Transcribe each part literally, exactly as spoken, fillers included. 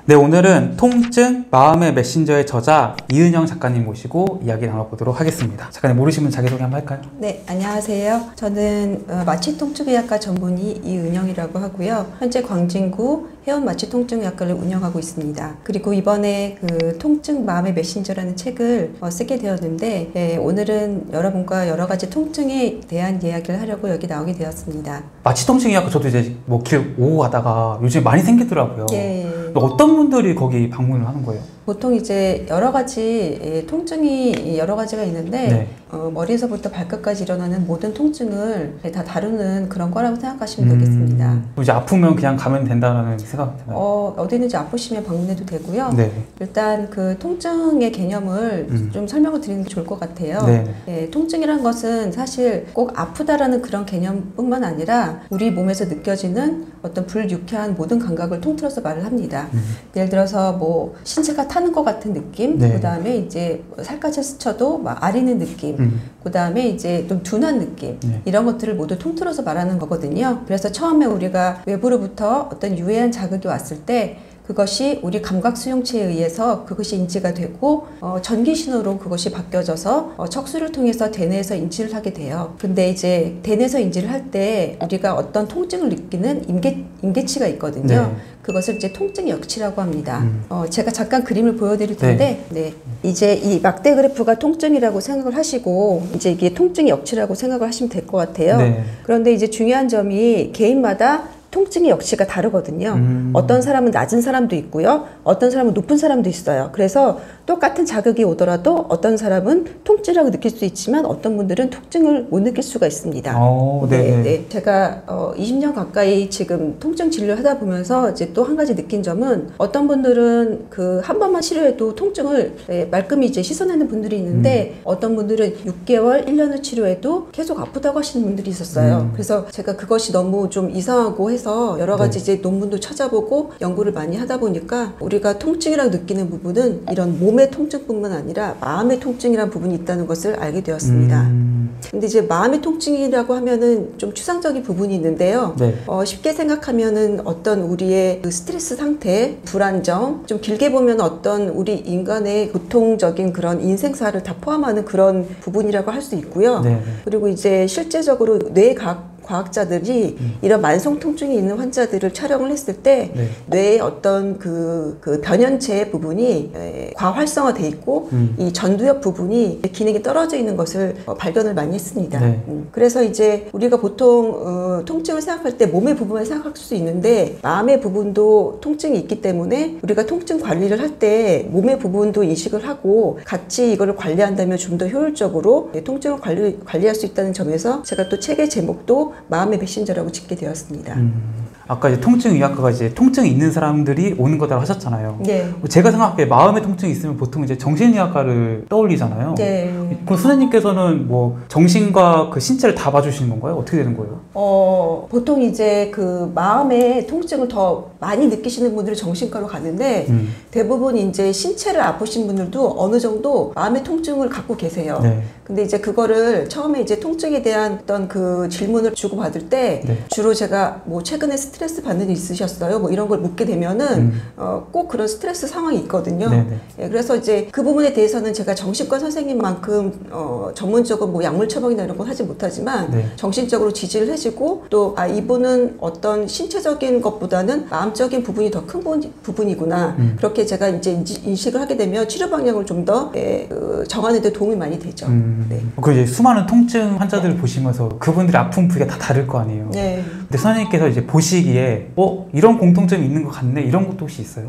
네, 오늘은 통증 마음의 메신저의 저자 이은영 작가님 모시고 이야기 나눠보도록 하겠습니다. 작가님 모르시면 자기소개 한번 할까요? 네, 안녕하세요. 저는 마취통증의학과 전문의 이은영이라고 하고요. 현재 광진구 해운마취통증의학과를 운영하고 있습니다. 그리고 이번에 그 통증 마음의 메신저라는 책을 쓰게 되었는데 예, 오늘은 여러분과 여러 가지 통증에 대한 이야기를 하려고 여기 나오게 되었습니다. 마취통증의학과 저도 이제 뭐 길 오고 가다가 요즘에 많이 생기더라고요. 예. 어떤 분들이 거기 방문을 하는 거예요? 보통 이제 여러 가지 예, 통증이 여러 가지가 있는데 네. 어, 머리에서부터 발끝까지 일어나는 모든 통증을 다 다루는 그런 거라고 생각하시면 음, 되겠습니다. 이제 아프면 그냥 가면 된다는 생각 드나요? 어, 어디든지 아프시면 방문해도 되고요. 네. 일단 그 통증의 개념을 음. 좀 설명을 드리는 게 좋을 것 같아요. 네. 예, 통증이란 것은 사실 꼭 아프다라는 그런 개념뿐만 아니라 우리 몸에서 느껴지는 어떤 불유쾌한 모든 감각을 통틀어서 말을 합니다. 음. 예를 들어서 뭐 신체가 타는 것 같은 느낌, 네. 그 다음에 이제 살갗을 스쳐도 막 아리는 느낌, 음. 그 다음에 이제 좀 둔한 느낌, 네. 이런 것들을 모두 통틀어서 말하는 거거든요. 그래서 처음에 우리가 외부로부터 어떤 유해한 자극이 왔을 때 그것이 우리 감각 수용체에 의해서 그것이 인지가 되고 어, 전기 신호로 그것이 바뀌어져서 어, 척수를 통해서 대뇌에서 인지를 하게 돼요. 근데 이제 대뇌에서 인지를 할 때 우리가 어떤 통증을 느끼는 임계, 임계치가 있거든요. 네. 그것을 이제 통증 역치라고 합니다. 음. 어, 제가 잠깐 그림을 보여드릴 텐데, 네. 네. 이제 이 막대 그래프가 통증이라고 생각을 하시고, 이제 이게 통증 역치라고 생각을 하시면 될 것 같아요. 네. 그런데 이제 중요한 점이 개인마다 통증의 역치가 다르거든요. 음. 어떤 사람은 낮은 사람도 있고요. 어떤 사람은 높은 사람도 있어요. 그래서 똑같은 자극이 오더라도 어떤 사람은 통증이라고 느낄 수 있지만 어떤 분들은 통증을 못 느낄 수가 있습니다. 오, 네. 네. 제가 어, 이십 년 가까이 지금 통증 진료를 하다 보면서 이제 또 한 가지 느낀 점은 어떤 분들은 그 한 번만 치료해도 통증을 네, 말끔히 이제 씻어내는 분들이 있는데 음. 어떤 분들은 육 개월, 일 년을 치료해도 계속 아프다고 하시는 분들이 있었어요. 음. 그래서 제가 그것이 너무 좀 이상하고 해서 여러 가지 네. 이제 논문도 찾아보고 연구를 많이 하다 보니까 우리가 통증이라고 느끼는 부분은 이런 몸의 통증뿐만 아니라 마음의 통증이라는 부분이 있다는 것을 알게 되었습니다. 음. 근데 이제 마음의 통증이라고 하면은 좀 추상적인 부분이 있는데요. 네. 어, 쉽게 생각하면은 어떤 우리의 그 스트레스 상태, 불안정, 좀 길게 보면 어떤 우리 인간의 보통적인 그런 인생사를 다 포함하는 그런 부분이라고 할 수 있고요. 네. 그리고 이제 실제적으로 뇌과학 과학자들이 음. 이런 만성 통증이 있는 환자들을 촬영을 했을 때 네. 뇌의 어떤 그, 그 변연체 부분이 에, 과활성화돼 있고 음. 이 전두엽 부분이 기능이 떨어져 있는 것을 어, 발견을 많이 했습니다. 네. 음. 그래서 이제 우리가 보통 어, 통증을 생각할 때 몸의 부분을 생각할 수 있는데 마음의 부분도 통증이 있기 때문에 우리가 통증 관리를 할 때 몸의 부분도 인식을 하고 같이 이거를 관리한다면 좀 더 효율적으로 통증을 관리, 관리할 수 있다는 점에서 제가 또 책의 제목도 마음의 메신저라고 짓게 되었습니다. 음. 아까 이제 통증의학과가 이제 통증이 있는 사람들이 오는 거다라고 하셨잖아요. 네. 제가 생각하기에 마음의 통증이 있으면 보통 이제 정신의학과를 떠올리잖아요. 네. 그럼 선생님께서는 뭐 정신과 그 신체를 다 봐주시는 건가요? 어떻게 되는 거예요? 어, 보통 이제 그 마음의 통증을 더 많이 느끼시는 분들이 정신과로 가는데 음. 대부분 이제 신체를 아프신 분들도 어느 정도 마음의 통증을 갖고 계세요. 네. 근데 이제 그거를 처음에 이제 통증에 대한 어떤 그 질문을 주고받을 때 네. 주로 제가 뭐 최근에 스트레스 받는 일 있으셨어요? 뭐 이런 걸 묻게 되면은 음. 어, 꼭 그런 스트레스 상황이 있거든요. 예, 그래서 이제 그 부분에 대해서는 제가 정신과 선생님만큼 어, 전문적으로 뭐 약물 처방이나 이런 건 하지 못하지만 네. 정신적으로 지지를 해주고 또 아, 이분은 어떤 신체적인 것보다는 마음적인 부분이 더 큰 부분이구나. 음. 그렇게 제가 이제 인식을 하게 되면 치료 방향을 좀 더 예, 그, 정하는 데 도움이 많이 되죠. 음. 네. 그 이제 수많은 통증 환자들을 네. 보시면서 그분들의 아픈 부위가 다 다를 거 아니에요. 네. 근데 선생님께서 이제 보시기에 어 이런 공통점이 있는 것 같네 이런 것도 혹시 있어요?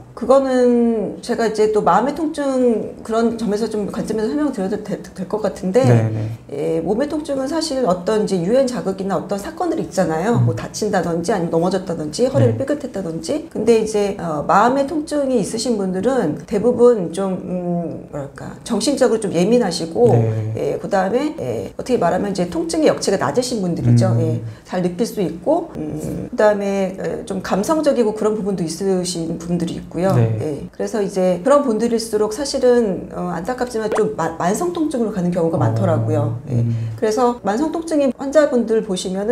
그거는 제가 이제 또 마음의 통증 그런 점에서 좀 관점에서 설명 드려도 될 것 같은데 네, 네. 예, 몸의 통증은 사실 어떤 이제 유해한 자극이나 어떤 사건들이 있잖아요. 음. 뭐 다친다든지 아니면 넘어졌다든지 허리를 네. 삐끗했다든지. 근데 이제 어, 마음의 통증이 있으신 분들은 대부분 좀 음, 뭐랄까 정신적으로 좀 예민하시고 네. 예, 그 다음에 예, 어떻게 말하면 이제 통증의 역치가 낮으신 분들이죠. 음. 예, 잘 느낄 수 있고 있고, 음, 그다음에 좀 감성적이고 그런 부분도 있으신 분들이 있고요. 네. 예. 그래서 이제 그런 분들일수록 사실은 어, 안타깝지만 좀 마, 만성 통증으로 가는 경우가 많더라고요. 예. 음. 그래서 만성 통증인 환자분들 보시면은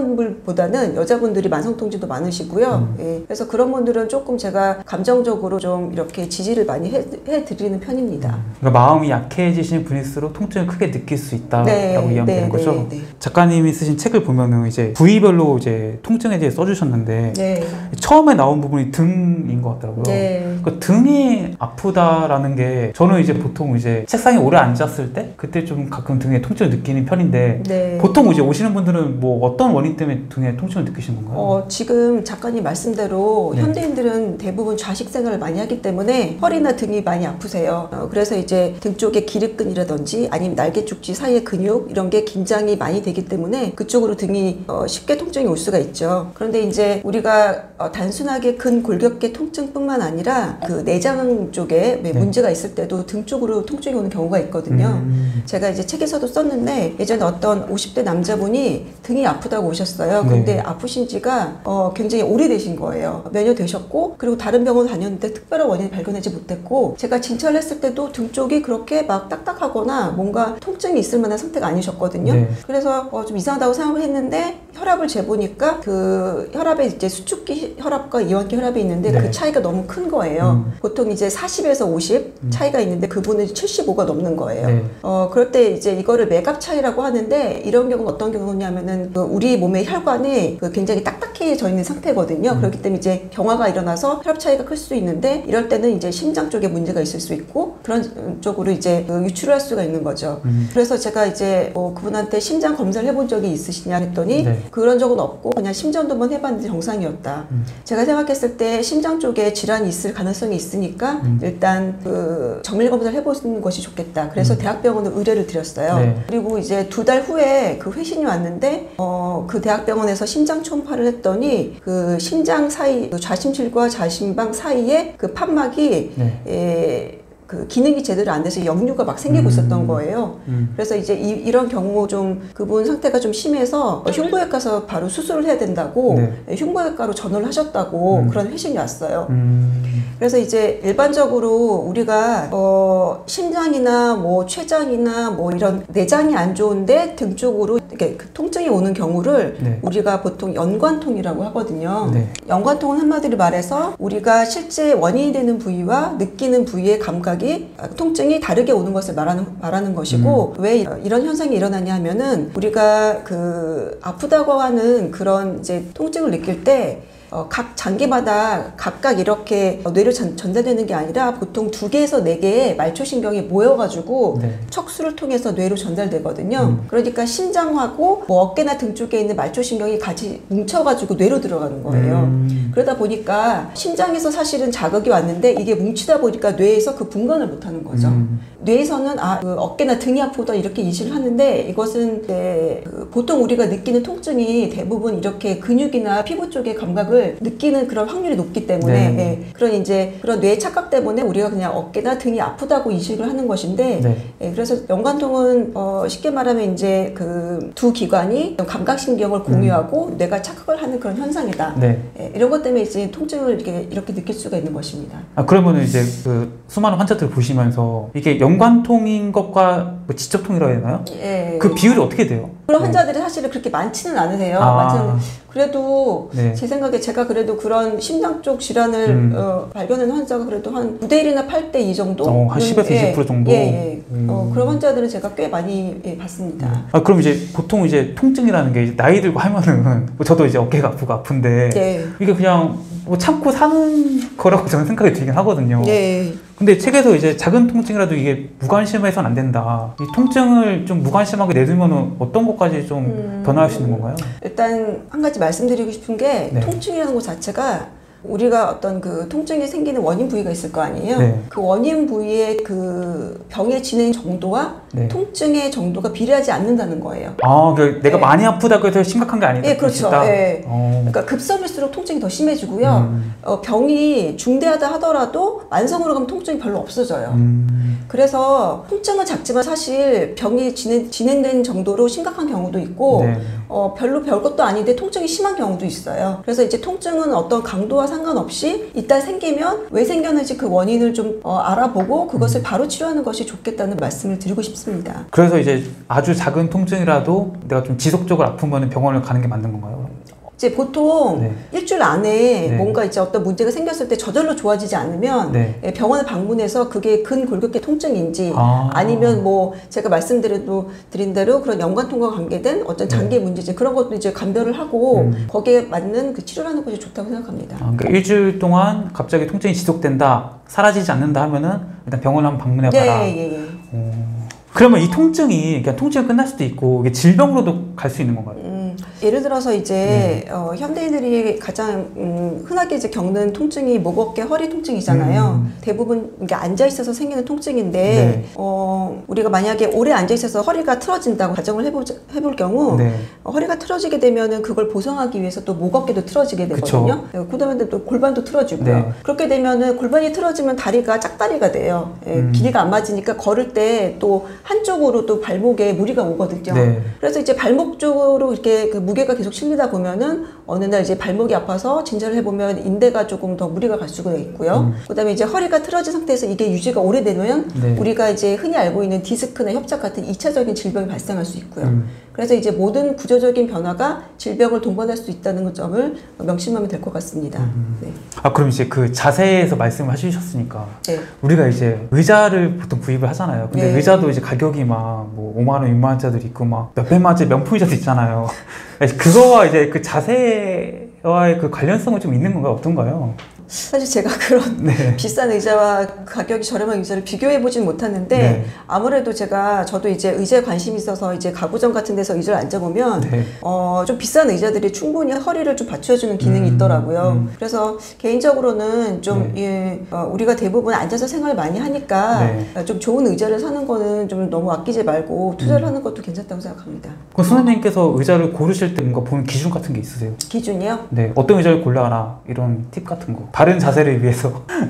남자분들보다는 여자분들이 만성 통증도 많으시고요. 음. 예. 그래서 그런 분들은 조금 제가 감정적으로 좀 이렇게 지지를 많이 해, 해드리는 편입니다. 그러니까 마음이 약해지신 분일수록 통증을 크게 느낄 수 있다라고 네, 이해하면 네, 되는 거죠. 네, 네. 작가님이 쓰신 책을 보면은 이제 부위별로 이제 통증에 대해 써주셨는데 네. 처음에 나온 부분이 등인 것 같더라고요. 네. 그 등이 아프다라는 게 저는 이제 보통 이제 책상에 오래 앉았을 때 그때 좀 가끔 등에 통증을 느끼는 편인데 네. 보통 이제 오시는 분들은 뭐 어떤 원인 때문에 등에 통증을 느끼시는 건가요? 어, 지금 작가님 말씀대로 네. 현대인들은 대부분 좌식 생활을 많이 하기 때문에 허리나 등이 많이 아프세요. 어, 그래서 이제 등 쪽에 기립근이라든지 아니면 날개축지 사이의 근육 이런 게 긴장이 많이 되기 때문에 그쪽으로 등이 어, 쉽게 통증이 올 수가 있죠. 그런데 이제 우리가 어, 단순하게 근골격계 통증뿐만 아니라 그 내장 쪽에 네. 문제가 있을 때도 등 쪽으로 통증이 오는 경우가 있거든요. 음. 제가 이제 책에서도 썼는데 예전에 어떤 오십 대 남자분이 등이 아프다고 오셨어요. 근데 네. 아프신 지가 어, 굉장히 오래되신 거예요. 몇 년 되셨고 그리고 다른 병원 다녔는데 특별한 원인을 발견하지 못했고 제가 진찰을 했을 때도 등 쪽이 그렇게 막 딱딱하거나 뭔가 통증이 있을 만한 상태가 아니셨거든요. 네. 그래서 어, 좀 이상하다고 생각을 했는데 혈압을 재보니까 그 혈압에 이제 수축기 혈압과 이완기 혈압이 있는데 네. 그 차이가 너무 큰 거예요. 음. 보통 이제 사십에서 오십 음. 차이가 있는데 그분은 칠십오가 넘는 거예요. 네. 어, 그럴 때 이제 이거를 맥압 차이라고 하는데 이런 경우는 어떤 경우냐면은 그 우리 몸의 혈관이 그 굉장히 딱딱해져 있는 상태거든요. 음. 그렇기 때문에 이제 경화가 일어나서 혈압 차이가 클 수 있는데 이럴 때는 이제 심장 쪽에 문제가 있을 수 있고 그런 쪽으로 이제 그 유출을 할 수가 있는 거죠. 음. 그래서 제가 이제 뭐 그분한테 심장 검사를 해본 적이 있으시냐 했더니 네. 그런 적은 없고 그냥 심전도 한번 해봤는데 정상이었다. 음. 제가 생각했을 때 심장 쪽에 질환이 있을 가능성이 있으니까 음. 일단 그 정밀 검사를 해보는 것이 좋겠다. 그래서 음. 대학병원에 의뢰를 드렸어요. 네. 그리고 이제 두 달 후에 그 회신이 왔는데 어, 그 대학병원에서 심장 초음파를 했더니 그 심장 사이 그 좌심실과 좌심방 사이에 그 판막이 네. 에, 그 기능이 제대로 안 돼서 역류가 막 생기고 음. 있었던 거예요. 음. 그래서 이제 이, 이런 경우 좀 그분 상태가 좀 심해서 흉부외과 가서 바로 수술을 해야 된다고 네. 흉부외과로 전화를 하셨다고 음. 그런 회신이 왔어요. 음. 그래서 이제 일반적으로 우리가 어, 심장이나 뭐 췌장이나 뭐 이런 내장이 안 좋은데 등 쪽으로 이렇게 그 통증이 오는 경우를 네. 우리가 보통 연관통이라고 하거든요. 네. 연관통은 한마디로 말해서 우리가 실제 원인이 되는 부위와 느끼는 부위의 감각이 통증이 다르게 오는 것을 말하는, 말하는 것이고 음. 왜 이런 현상이 일어나냐 하면은 우리가 그 아프다고 하는 그런 이제 통증을 느낄 때 어, 각 장기마다 각각 이렇게 뇌로 전, 전달되는 게 아니라 보통 두 개에서 네 개의 말초신경이 모여가지고 네. 척수를 통해서 뇌로 전달되거든요. 음. 그러니까 심장하고 뭐 어깨나 등 쪽에 있는 말초신경이 같이 뭉쳐가지고 뇌로 들어가는 거예요. 음. 그러다 보니까 심장에서 사실은 자극이 왔는데 이게 뭉치다 보니까 뇌에서 그 분간을 못하는 거죠. 음. 뇌에서는 아, 그 어깨나 등이 아프다 이렇게 인식을 하는데 이것은 이제 그 보통 우리가 느끼는 통증이 대부분 이렇게 근육이나 피부 쪽의 감각을 느끼는 그런 확률이 높기 때문에 네. 예, 그런 이제 그런 뇌 착각 때문에 우리가 그냥 어깨나 등이 아프다고 인식을 하는 것인데 네. 예, 그래서 연관통은 어, 쉽게 말하면 이제 그 두 기관이 감각신경을 공유하고 음. 뇌가 착각을 하는 그런 현상이다. 네. 예, 이런 것 때문에 이제 통증을 이렇게 이렇게 느낄 수가 있는 것입니다. 아 그러면 이제 그 수많은 환자들을 보시면서 이게 연관통인 것과 뭐 지적통이라고 해야 되나요? 예. 그 비율이 어떻게 돼요? 그런 환자들이 사실은 그렇게 많지는 않으세요. 아. 많지는 그래도 네. 제 생각에 제가 그래도 그런 심장 쪽 질환을 음. 어, 발견한 환자가 그래도 한 구 대 일이나 팔 대 이 정도? 어, 한 십에서 예, 이십 퍼센트 정도? 예, 예. 음. 어, 그런 환자들은 제가 꽤 많이 예, 봤습니다. 음. 아, 그럼 이제 보통 이제 통증이라는 게 이제 나이 들고 하면은 뭐 저도 이제 어깨가 아프고 아픈데 예. 이게 그냥 뭐 참고 사는 거라고 저는 생각이 들긴 하거든요. 예. 근데 책에서 이제 작은 통증이라도 이게 무관심해서는 안 된다. 이 통증을 좀 무관심하게 내두면 어떤 것까지 좀 음, 변화할 수 있는 건가요? 일단 한 가지 말씀드리고 싶은 게 네. 통증이라는 것 자체가 우리가 어떤 그 통증이 생기는 원인 부위가 있을 거 아니에요? 네. 그 원인 부위의 그 병의 진행 정도와 네. 통증의 정도가 비례하지 않는다는 거예요. 아, 그러니까 내가 네. 많이 아프다고 해서 심각한 게 아니다. 예, 그렇죠. 예. 그러니까 급성일수록 통증이 더 심해지고요. 음. 어, 병이 중대하다 하더라도 만성으로 가면 통증이 별로 없어져요. 음. 그래서 통증은 작지만 사실 병이 진행, 진행된 정도로 심각한 경우도 있고 네. 어, 별로 별것도 아닌데 통증이 심한 경우도 있어요. 그래서 이제 통증은 어떤 강도와 상관없이 일단 생기면 왜 생겼는지 그 원인을 좀 어, 알아보고 그것을 음. 바로 치료하는 것이 좋겠다는 말씀을 드리고 싶습니다. 그래서 이제 아주 작은 통증이라도 내가 좀 지속적으로 아프면 병원을 가는 게 맞는 건가요? 이제 보통 네. 일주일 안에 네. 뭔가 이제 어떤 문제가 생겼을 때 저절로 좋아지지 않으면 네. 병원을 방문해서 그게 근골격계 통증인지 아. 아니면 뭐 제가 말씀드린 드린 대로 그런 연관통과 관계된 어떤 장기 네. 문제지 그런 것도 이제 감별을 하고 음. 거기에 맞는 그 치료를 하는 것이 좋다고 생각합니다. 아, 그러니까 일주일 동안 갑자기 통증이 지속된다, 사라지지 않는다 하면은 일단 병원을 한번 방문해봐라. 예, 예, 예. 어. 그러면 이 통증이 그냥 통증이 끝날 수도 있고 이게 질병으로도 갈 수 있는 건가요? 음, 예를 들어서 이제 네. 어, 현대인들이 가장 음, 흔하게 이제 겪는 통증이 목, 어깨, 허리 통증이잖아요. 음. 대부분 이게 앉아 있어서 생기는 통증인데 네. 어, 우리가 만약에 오래 앉아 있어서 허리가 틀어진다고 가정을 해보, 해볼 경우 네. 어, 허리가 틀어지게 되면은 그걸 보상하기 위해서 또 목, 어깨도 틀어지게 되거든요. 네, 그다음에 또 골반도 틀어지고요. 네. 그렇게 되면은 골반이 틀어지면 다리가 짝다리가 돼요. 예, 음. 길이가 안 맞으니까 걸을 때 또 한쪽으로 또 발목에 무리가 오거든요. 네. 그래서 이제 발목 쪽으로 이렇게 그 무게가 계속 실리다 보면은 어느 날 이제 발목이 아파서 진찰을 해보면 인대가 조금 더 무리가 갈 수가 있고요. 음. 그다음에 이제 허리가 틀어진 상태에서 이게 유지가 오래되면 네. 우리가 이제 흔히 알고 있는 디스크나 협착 같은 이 차적인 질병이 발생할 수 있고요. 음. 그래서 이제 모든 구조적인 변화가 질병을 동반할 수 있다는 점을 명심하면 될 것 같습니다. 음. 네. 아, 그럼 이제 그 자세에서 말씀을 해주셨으니까 네. 우리가 이제 의자를 보통 구입을 하잖아요. 근데 네. 의자도 이제 가격이 막 뭐 오만 원, 육만 원짜리도 있고 막 몇백만 원짜리 명품 의자도 있잖아요. 그거와 이제 그 자세와의 그 관련성은 좀 있는 건가요? 어떤가요? 사실 제가 그런 네. 비싼 의자와 가격이 저렴한 의자를 비교해 보진 못했는데 네. 아무래도 제가 저도 이제 의자에 관심이 있어서 이제 가구점 같은 데서 의자를 앉아보면 네. 어, 좀 비싼 의자들이 충분히 허리를 좀 받쳐주는 기능이 음, 있더라고요. 음. 그래서 개인적으로는 좀 네. 예, 어, 우리가 대부분 앉아서 생활을 많이 하니까 네. 좀 좋은 의자를 사는 거는 좀 너무 아끼지 말고 투자를 음. 하는 것도 괜찮다고 생각합니다. 그럼 선생님께서 의자를 고르실 때 뭔가 보는 기준 같은 게 있으세요? 기준이요? 네, 어떤 의자를 골라라 이런 팁 같은 거. 바른 자세를 위해서.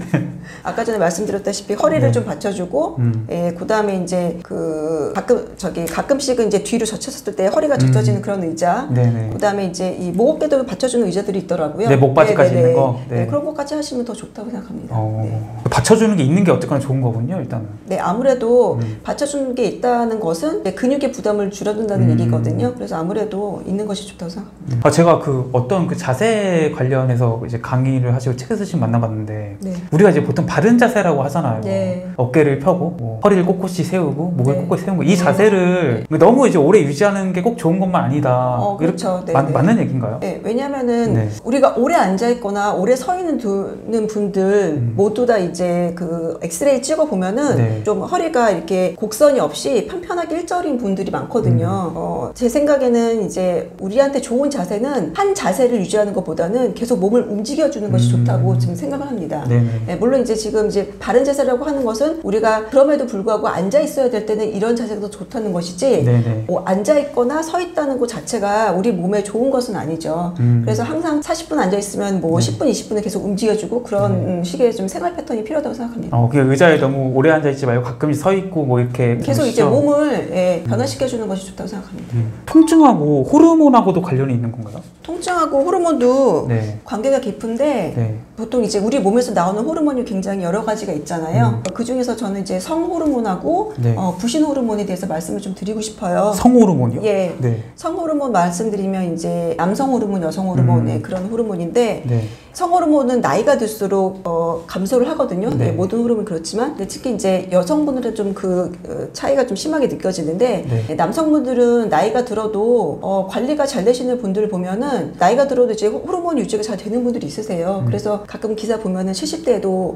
아까 전에 말씀드렸다시피 허리를 네. 좀 받쳐주고, 음. 예, 그 다음에 이제 그 가끔 저기 가끔씩은 이제 뒤로 젖혔을 때 허리가 젖혀지는 음. 그런 의자. 네네. 그 다음에 이제 이 목 어깨도 받쳐주는 의자들이 있더라고요. 네, 목받이까지 네네네. 있는 거. 네. 네, 그런 것까지 하시면 더 좋다고 생각합니다. 어, 네. 받쳐주는 게 있는 게 어쨌거나 좋은 거군요, 일단은. 네, 아무래도 음. 받쳐주는 게 있다는 것은 근육의 부담을 줄여둔다는 음. 얘기거든요. 그래서 아무래도 있는 것이 좋다고 생각합니다. 아, 제가 그 어떤 그 자세 관련해서 이제 강의를 하시고 책을 쓰신 만나봤는데 네. 우리가 이제 보통 바른 자세라고 하잖아요. 네. 어깨를 펴고 뭐 허리를 꼿꼿이 세우고 목을 네. 꼿꼿이 세우는 거. 이 자세를 너무 이제 오래 유지하는 게 꼭 좋은 것만 아니다. 어, 그렇죠. 이렇게 네, 맞, 네. 맞는 얘기인가요? 네, 왜냐면은 네. 우리가 오래 앉아 있거나 오래 서 있는 두는 분들 음. 모두 다 이제 그 엑스레이 찍어 보면은 네. 좀 허리가 이렇게 곡선이 없이 편편하게 일자리인 분들이 많거든요. 음. 어, 제 생각에는 이제 우리한테 좋은 자세는 한 자세를 유지하는 것보다는 계속 몸을 움직여주는 것이 음. 좋다고 지금 생각을 합니다. 네네. 네, 물론 이제 지금 이제 바른 자세라고 하는 것은 우리가 그럼에도 불구하고 앉아 있어야 될 때는 이런 자세가 더 좋다는 것이지 네네. 뭐 앉아 있거나 서 있다는 것 자체가 우리 몸에 좋은 것은 아니죠. 음. 그래서 항상 사십 분 앉아 있으면 뭐 네. 십 분, 이십 분을 계속 움직여주고 그런 네. 음, 식의 좀 생활 패턴이 필요하다고 생각합니다. 어, 그 의자에 너무 오래 앉아 있지 말고 가끔씩 서 있고 뭐 이렇게 계속 보시죠? 이제 몸을 예, 변화시켜주는 것이 좋다고 생각합니다. 음. 통증하고 호르몬하고도 관련이 있는 건가요? 통증하고 호르몬도 네. 관계가 깊은데 네. 보통 이제 우리 몸에서 나오는 호르몬이 굉장히 여러 가지가 있잖아요. 음. 그 중에서 저는 이제 성 호르몬하고 네. 어, 부신 호르몬에 대해서 말씀을 좀 드리고 싶어요. 성호르몬이요? 예. 네. 성 호르몬 말씀드리면 이제 남성 호르몬, 여성 호르몬의 음. 그런 호르몬인데 네. 성 호르몬은 나이가 들수록 어, 감소를 하거든요. 네. 네, 모든 호르몬 그렇지만 근데 특히 이제 여성분들은 좀 그 차이가 좀 심하게 느껴지는데 네. 남성분들은 나이가 들어도 어, 관리가 잘 되시는 분들을 보면은 나이가 들어도 이제 호르몬 유지가 잘 되는 분들이 있으세요. 음. 그래서 가끔 기사 보면은 칠십 대에도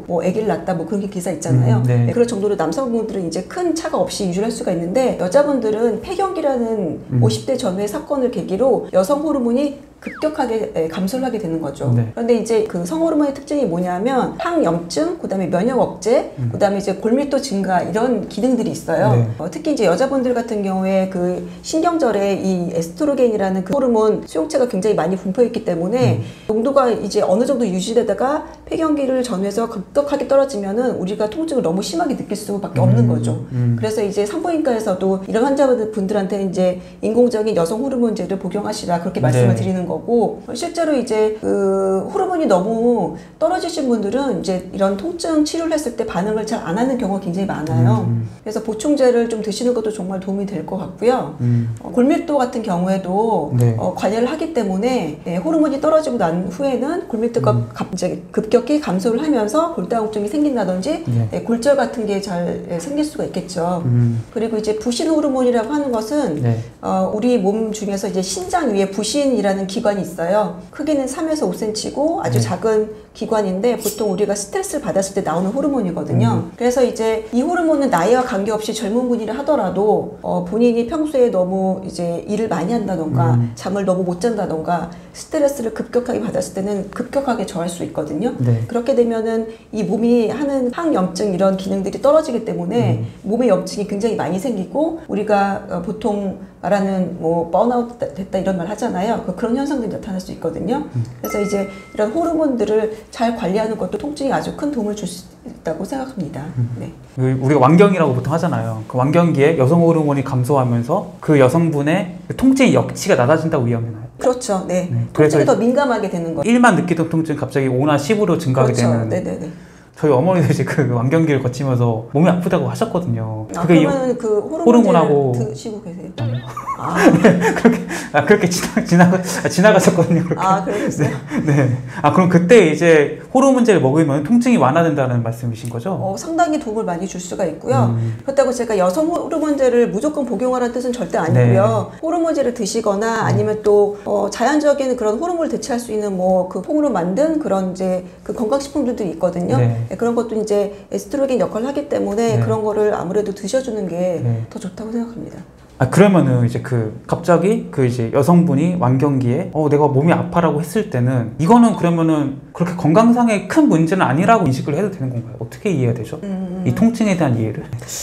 뭐 아기를 낳았다 뭐 그런 기사 있잖아요. 음, 네. 네, 그럴 정도로 남성분들은 이제 큰 차가 없이 유지를 할 수가 있는데 여자분들은 폐경기라는 음. 오십 대 전후의 사건을 계기로 여성 호르몬이 급격하게 감소를 하게 되는 거죠. 네. 그런데 이제 그 성호르몬의 특징이 뭐냐면 항염증, 그다음에 면역 억제, 음. 그다음에 이제 골밀도 증가 이런 기능들이 있어요. 네. 어, 특히 이제 여자분들 같은 경우에 그 신경절에 이 에스트로겐이라는 그 호르몬 수용체가 굉장히 많이 분포했기 때문에 음. 농도가 이제 어느 정도 유지되다가 폐경기를 전후해서 급격하게 떨어지면은 우리가 통증을 너무 심하게 느낄 수밖에 없는 음. 거죠. 음. 그래서 이제 산부인과에서도 이런 환자분들한테 이제 인공적인 여성 호르몬제를 복용하시라 그렇게 말씀을 네. 드리는 거고, 실제로 이제 그 호르몬이 너무 떨어지신 분들은 이제 이런 통증 치료를 했을 때 반응을 잘 안 하는 경우가 굉장히 많아요. 음. 그래서 보충제를 좀 드시는 것도 정말 도움이 될 것 같고요. 음. 어, 골밀도 같은 경우에도 네. 어, 관여를 하기 때문에 예, 호르몬이 떨어지고 난 후에는 골밀도가 음. 갑자기 급격히 감소를 하면서 골다공증이 생긴다든지 네. 예, 골절 같은 게 잘 예, 생길 수가 있겠죠. 음. 그리고 이제 부신 호르몬이라고 하는 것은 네. 어, 우리 몸 중에서 이제 신장 위에 부신이라는 기관이 있어요. 크기는 삼에서 오 센티미터고 아주 네. 작은 기관인데 보통 우리가 스트레스를 받았을 때 나오는 호르몬이거든요. 음. 그래서 이제 이 호르몬은 나이와 관계없이 젊은 분이라 하더라도 어, 본인이 평소에 너무 이제 일을 많이 한다던가 음. 잠을 너무 못 잔다던가 스트레스를 급격하게 받았을 때는 급격하게 저할 수 있거든요. 네. 그렇게 되면은 이 몸이 하는 항염증 이런 기능들이 떨어지기 때문에 음. 몸에 염증이 굉장히 많이 생기고 우리가 어, 보통 말하는 뭐 번아웃 됐다 이런 말 하잖아요. 그런 현상들이 나타날 수 있거든요. 음. 그래서 이제 이런 호르몬들을 잘 관리하는 것도 통증에 아주 큰 도움을 줄 수 있다고 생각합니다. 음. 네. 우리가 완경이라고 보통 하잖아요. 그 완경기에 여성 호르몬이 감소하면서 그 여성분의 통증의 역치가 낮아진다고 위험해요. 그렇죠. 네. 네. 통증이 더 민감하게 되는 거죠. 일만 느끼던 통증이 갑자기 오나 십으로 증가하게 그렇죠. 되는. 네네네. 저희 어머니도 이제 그 완경기를 거치면서 몸이 아프다고 하셨거든요. 아, 그러면 그 호르몬하고 드시고 계세요? 아, 네, 그렇게 아, 그렇게 지나 지나가 아, 지나가셨거든요. 그렇게. 아, 그러셨어요? 네, 네. 아, 그럼 그때 이제 호르몬제를 먹으면 통증이 완화된다는 말씀이신 거죠? 어, 상당히 도움을 많이 줄 수가 있고요. 음. 그렇다고 제가 여성 호르몬제를 무조건 복용하라는 뜻은 절대 아니고요. 네. 호르몬제를 드시거나 아니면 또 어, 자연적인 그런 호르몬을 대체할 수 있는 뭐 그 콩으로 만든 그런 이제 그 건강식품들도 있거든요. 네. 네, 그런 것도 이제 에스트로겐 역할을 하기 때문에 네. 그런 거를 아무래도 드셔주는 게 더 네. 좋다고 생각합니다. 아, 그러면은 이제 그 갑자기 그 이제 여성분이 완경기에 어 내가 몸이 아파라고 했을 때는 이거는 그러면은 그렇게 건강상의 큰 문제는 아니라고 인식을 해도 되는 건가요? 어떻게 이해해야 되죠? 음... 이 통증에 대한 이해를.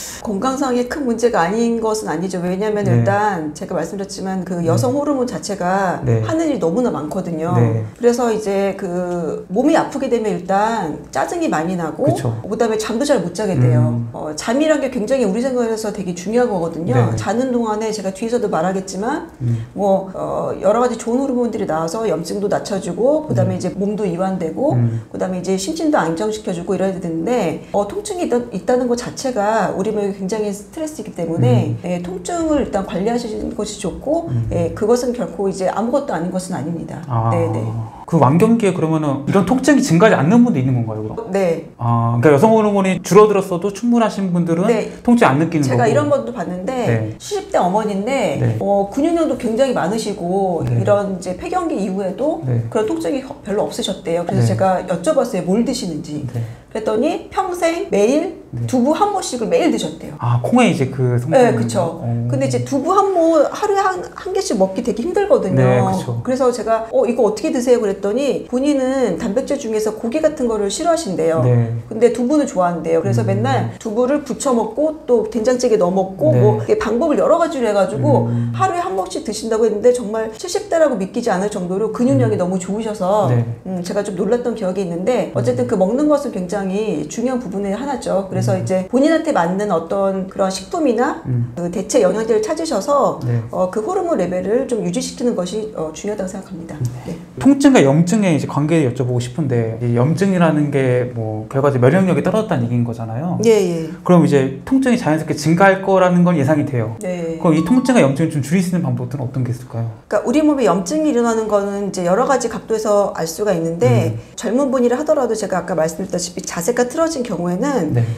건강상의 큰 문제가 아닌 것은 아니죠. 왜냐하면 네. 일단 제가 말씀드렸지만 그 여성 네. 호르몬 자체가 네. 하는 일이 너무나 많거든요. 네. 그래서 이제 그 몸이 아프게 되면 일단 짜증이 많이 나고 그쵸. 그다음에 잠도 잘 못 자게 돼요. 음... 어, 잠이란 게 굉장히 우리 생활에서 되게 중요한 거거든요. 네. 자는 동안에 제가 뒤에서도 말하겠지만 음. 뭐 어, 여러 가지 좋은 호르몬들이 나와서 염증도 낮춰주고 그다음에 음. 이제 몸도 이완되고 음. 그다음에 이제 심신도 안정시켜주고 이래야 되는데 어, 통증이 있다, 있다는 것 자체가 우리 몸에 굉장히 스트레스이기 때문에 음. 예, 통증을 일단 관리하시는 것이 좋고 음. 예, 그것은 결코 이제 아무것도 아닌 것은 아닙니다. 아. 네네. 그 완경기에 그러면은 이런 통증이 증가하지 않는 분도 있는 건가요, 그럼? 네. 아, 그러니까 여성 호르몬이 줄어들었어도 충분하신 분들은 네. 통증 안 느끼는 제가 거고. 제가 이런 것도 봤는데 네. 칠십 대 어머니인데 네. 어, 근육량도 굉장히 많으시고 네. 이런 이제 폐경기 이후에도 네. 그런 통증이 별로 없으셨대요. 그래서 네. 제가 여쭤봤어요, 뭘 드시는지. 네. 그랬더니 평생 매일 네. 두부 한 모씩을 매일 드셨대요. 아, 콩에 이제 그 성분. 네, 그렇죠. 근데 이제 두부 한 모 하루에 한, 한 개씩 먹기 되게 힘들거든요. 네, 그쵸. 그래서 제가 어 이거 어떻게 드세요? 그랬더니 본인은 단백질 중에서 고기 같은 거를 싫어하신대요. 네. 근데 두부는 좋아한대요. 그래서 음. 맨날 두부를 부쳐 먹고 또 된장찌개 넣어 먹고 네. 뭐 방법을 여러 가지로 해가지고 음. 하루에 한 모씩 드신다고 했는데 정말 칠십 대라고 믿기지 않을 정도로 근육량이 음. 너무 좋으셔서 네. 음, 제가 좀 놀랐던 기억이 있는데 어쨌든 그 먹는 것은 굉장히 중요한 부분의 하나죠. 그래서 음. 이제 본인한테 맞는 어떤 그런 식품이나 음. 그 대체 영양제를 찾으셔서 네. 어, 그 호르몬 레벨을 좀 유지시키는 것이 어, 중요하다고 생각합니다. 네. 통증과 염증의 이제 관계를 여쭤보고 싶은데 이 염증이라는 게 뭐 결과적으로 면역력이 떨어졌다는 얘기인 거잖아요. 예, 예. 그럼 이제 통증이 자연스럽게 증가할 거라는 건 예상이 돼요. 네. 그럼 이 통증과 염증을 좀 줄일 수 있는 방법들은 어떤 게 있을까요? 그러니까 우리 몸에 염증이 일어나는 거는 이제 여러 가지 각도에서 알 수가 있는데 음. 젊은 분이라 하더라도 제가 아까 말씀드렸다시피 자세가 틀어진 경우에는 네.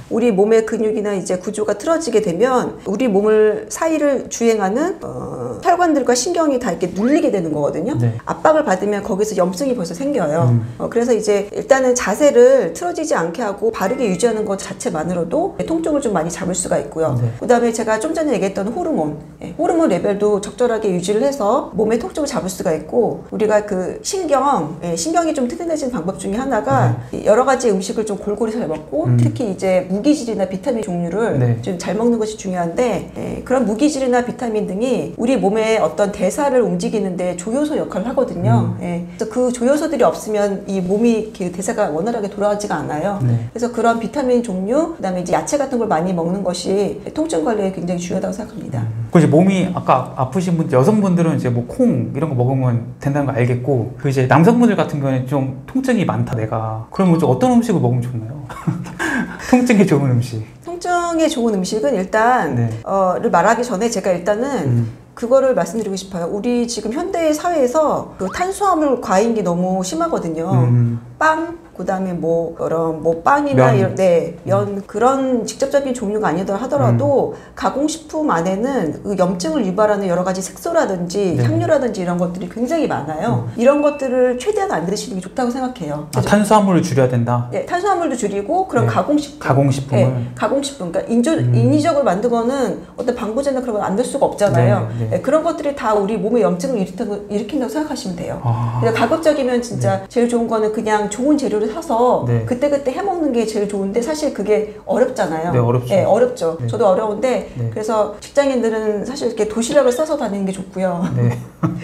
우리 몸의 근육이나 이제 구조가 틀어지게 되면 우리 몸을 사이를 주행하는 어, 혈관들과 신경이 다 이렇게 눌리게 되는 거거든요. 네. 압박을 받으면 거기서 염증이 벌써 생겨요. 음. 어, 그래서 이제 일단은 자세를 틀어지지 않게 하고 바르게 유지하는 것 자체만으로도 통증을 좀 많이 잡을 수가 있고요. 네. 그다음에 제가 좀 전에 얘기했던 호르몬, 예, 호르몬 레벨도 적절하게 유지를 해서 몸의 통증을 잡을 수가 있고, 우리가 그 신경, 예, 신경이 좀 튼튼해지는 방법 중에 하나가 네. 여러 가지 음식을 좀 골고루 잘 먹고 음. 특히 이제 무기질이나 비타민 종류를 네. 좀 잘 먹는 것이 중요한데, 예, 그런 무기질이나 비타민 등이 우리 몸의 어떤 대사를 움직이는데 조효소 역할을 하거든요. 음. 예, 그래서 그 조효소들이 없으면 이 몸이 대사가 원활하게 돌아가지가 않아요. 네. 그래서 그런 비타민 종류, 그다음에 이제 야채 같은 걸 많이 먹는 것이 통증 관리에 굉장히 중요하다고 생각합니다. 음. 그 이제 몸이 아까 아프신 분, 여성분들은 이제 뭐 콩 이런 거 먹으면 된다는 거 알겠고, 그 이제 남성분들 같은 경우에는 좀 통증이 많다 내가. 그러면 좀 어떤 음식을 먹으면 좋나요? 통증에 좋은 음식. 통증에 좋은 음식은 일단 네. 어를 말하기 전에 제가 일단은 음. 그거를 말씀드리고 싶어요. 우리 지금 현대 사회에서 그 탄수화물 과잉이 너무 심하거든요. 음. 빵, 그 다음에 뭐, 그런, 뭐, 빵이나 면. 이런, 네, 면, 음. 그런 직접적인 종류가 아니더라 하더라도, 음. 가공식품 안에는 그 염증을 유발하는 여러 가지 색소라든지, 네. 향료라든지 이런 것들이 굉장히 많아요. 음. 이런 것들을 최대한 안 드시는 게 좋다고 생각해요. 아, 탄수화물을 줄여야 된다? 네, 탄수화물도 줄이고, 그런 네. 가공식품. 가공식품을? 네, 가공식품. 그러니까 인조, 음. 인위적으로 만든 거는 어떤 방부제나 그런 건 안 될 수가 없잖아요. 네, 네. 네, 그런 것들이 다 우리 몸에 염증을 일으킨다고 생각하시면 돼요. 아. 그러니까 가급적이면 진짜 네. 제일 좋은 거는 그냥 좋은 재료를 사서 네. 그때그때 해먹는 게 제일 좋은데, 사실 그게 어렵잖아요. 네, 어렵죠. 네, 어렵죠. 네. 저도 어려운데 네. 그래서 직장인들은 사실 이렇게 도시락을 싸서 다니는 게 좋고요. 네.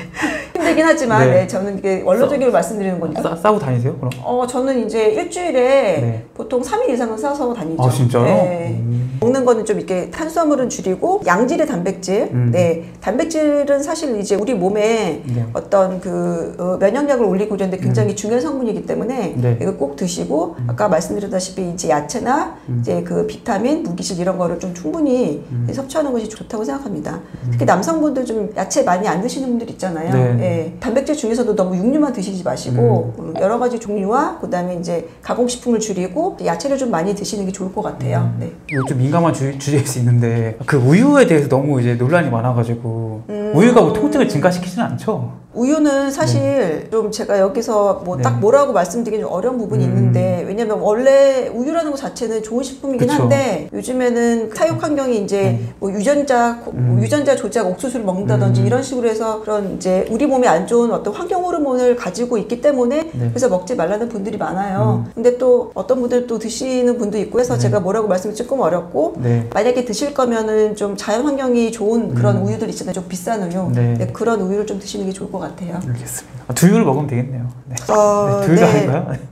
힘들긴 하지만 네. 네, 저는 이게 원론적으로 말씀드리는 거니까. 싸, 싸고 다니세요? 그럼? 어, 저는 이제 일주일에 네. 보통 삼 일 이상은 싸서 다니죠. 아, 진짜요? 네. 음. 먹는 거는 좀 이렇게 탄수화물은 줄이고, 양질의 단백질. 음. 네, 단백질은 사실 이제 우리 몸에 네. 어떤 그 어, 면역력을 올리고 이런데 굉장히 음. 중요한 성분이기 때문에 네. 이거 꼭 드시고, 음. 아까 말씀드렸다시피 이제 야채나 음. 이제 그 비타민, 무기질 이런 거를 좀 충분히 음. 섭취하는 것이 좋다고 생각합니다. 음. 특히 남성분들 좀 야채 많이 안 드시는 분들 있잖아요. 네. 네. 단백질 중에서도 너무 육류만 드시지 마시고 음. 여러 가지 종류와 그다음에 이제 가공식품을 줄이고 야채를 좀 많이 드시는 게 좋을 것 같아요. 음. 네. 이거 좀 민감한 주, 주제일 수 있는데, 그 우유에 대해서 너무 이제 논란이 많아가지고 음. 우유가 뭐 통증을 증가시키지는 않죠? 우유는 사실 네. 좀 제가 여기서 뭐 딱 네. 뭐라고 말씀드리기 좀 어려운 부분이 음. 있는데, 왜냐면 원래 우유라는 것 자체는 좋은 식품이긴 그쵸. 한데, 요즘에는 사육 환경이 이제 네. 뭐 유전자 음. 유전자 조작 옥수수를 먹는다든지 음. 이런 식으로 해서 그런 이제 우리 몸에 안 좋은 어떤 환경 호르몬을 가지고 있기 때문에 네. 그래서 먹지 말라는 분들이 많아요. 음. 근데 또 어떤 분들 또 드시는 분도 있고 해서 네. 제가 뭐라고 말씀이 조금 어렵고 네. 만약에 드실 거면은 좀 자연 환경이 좋은 그런 음. 우유들 있잖아요. 좀 비싼 우유. 네. 네, 그런 우유를 좀 드시는 게 좋을 것 같아요. 알겠습니다. 아, 두유를 먹으면 되겠네요. 네. 어, 네, 두유도 네. 아닌가요? 네.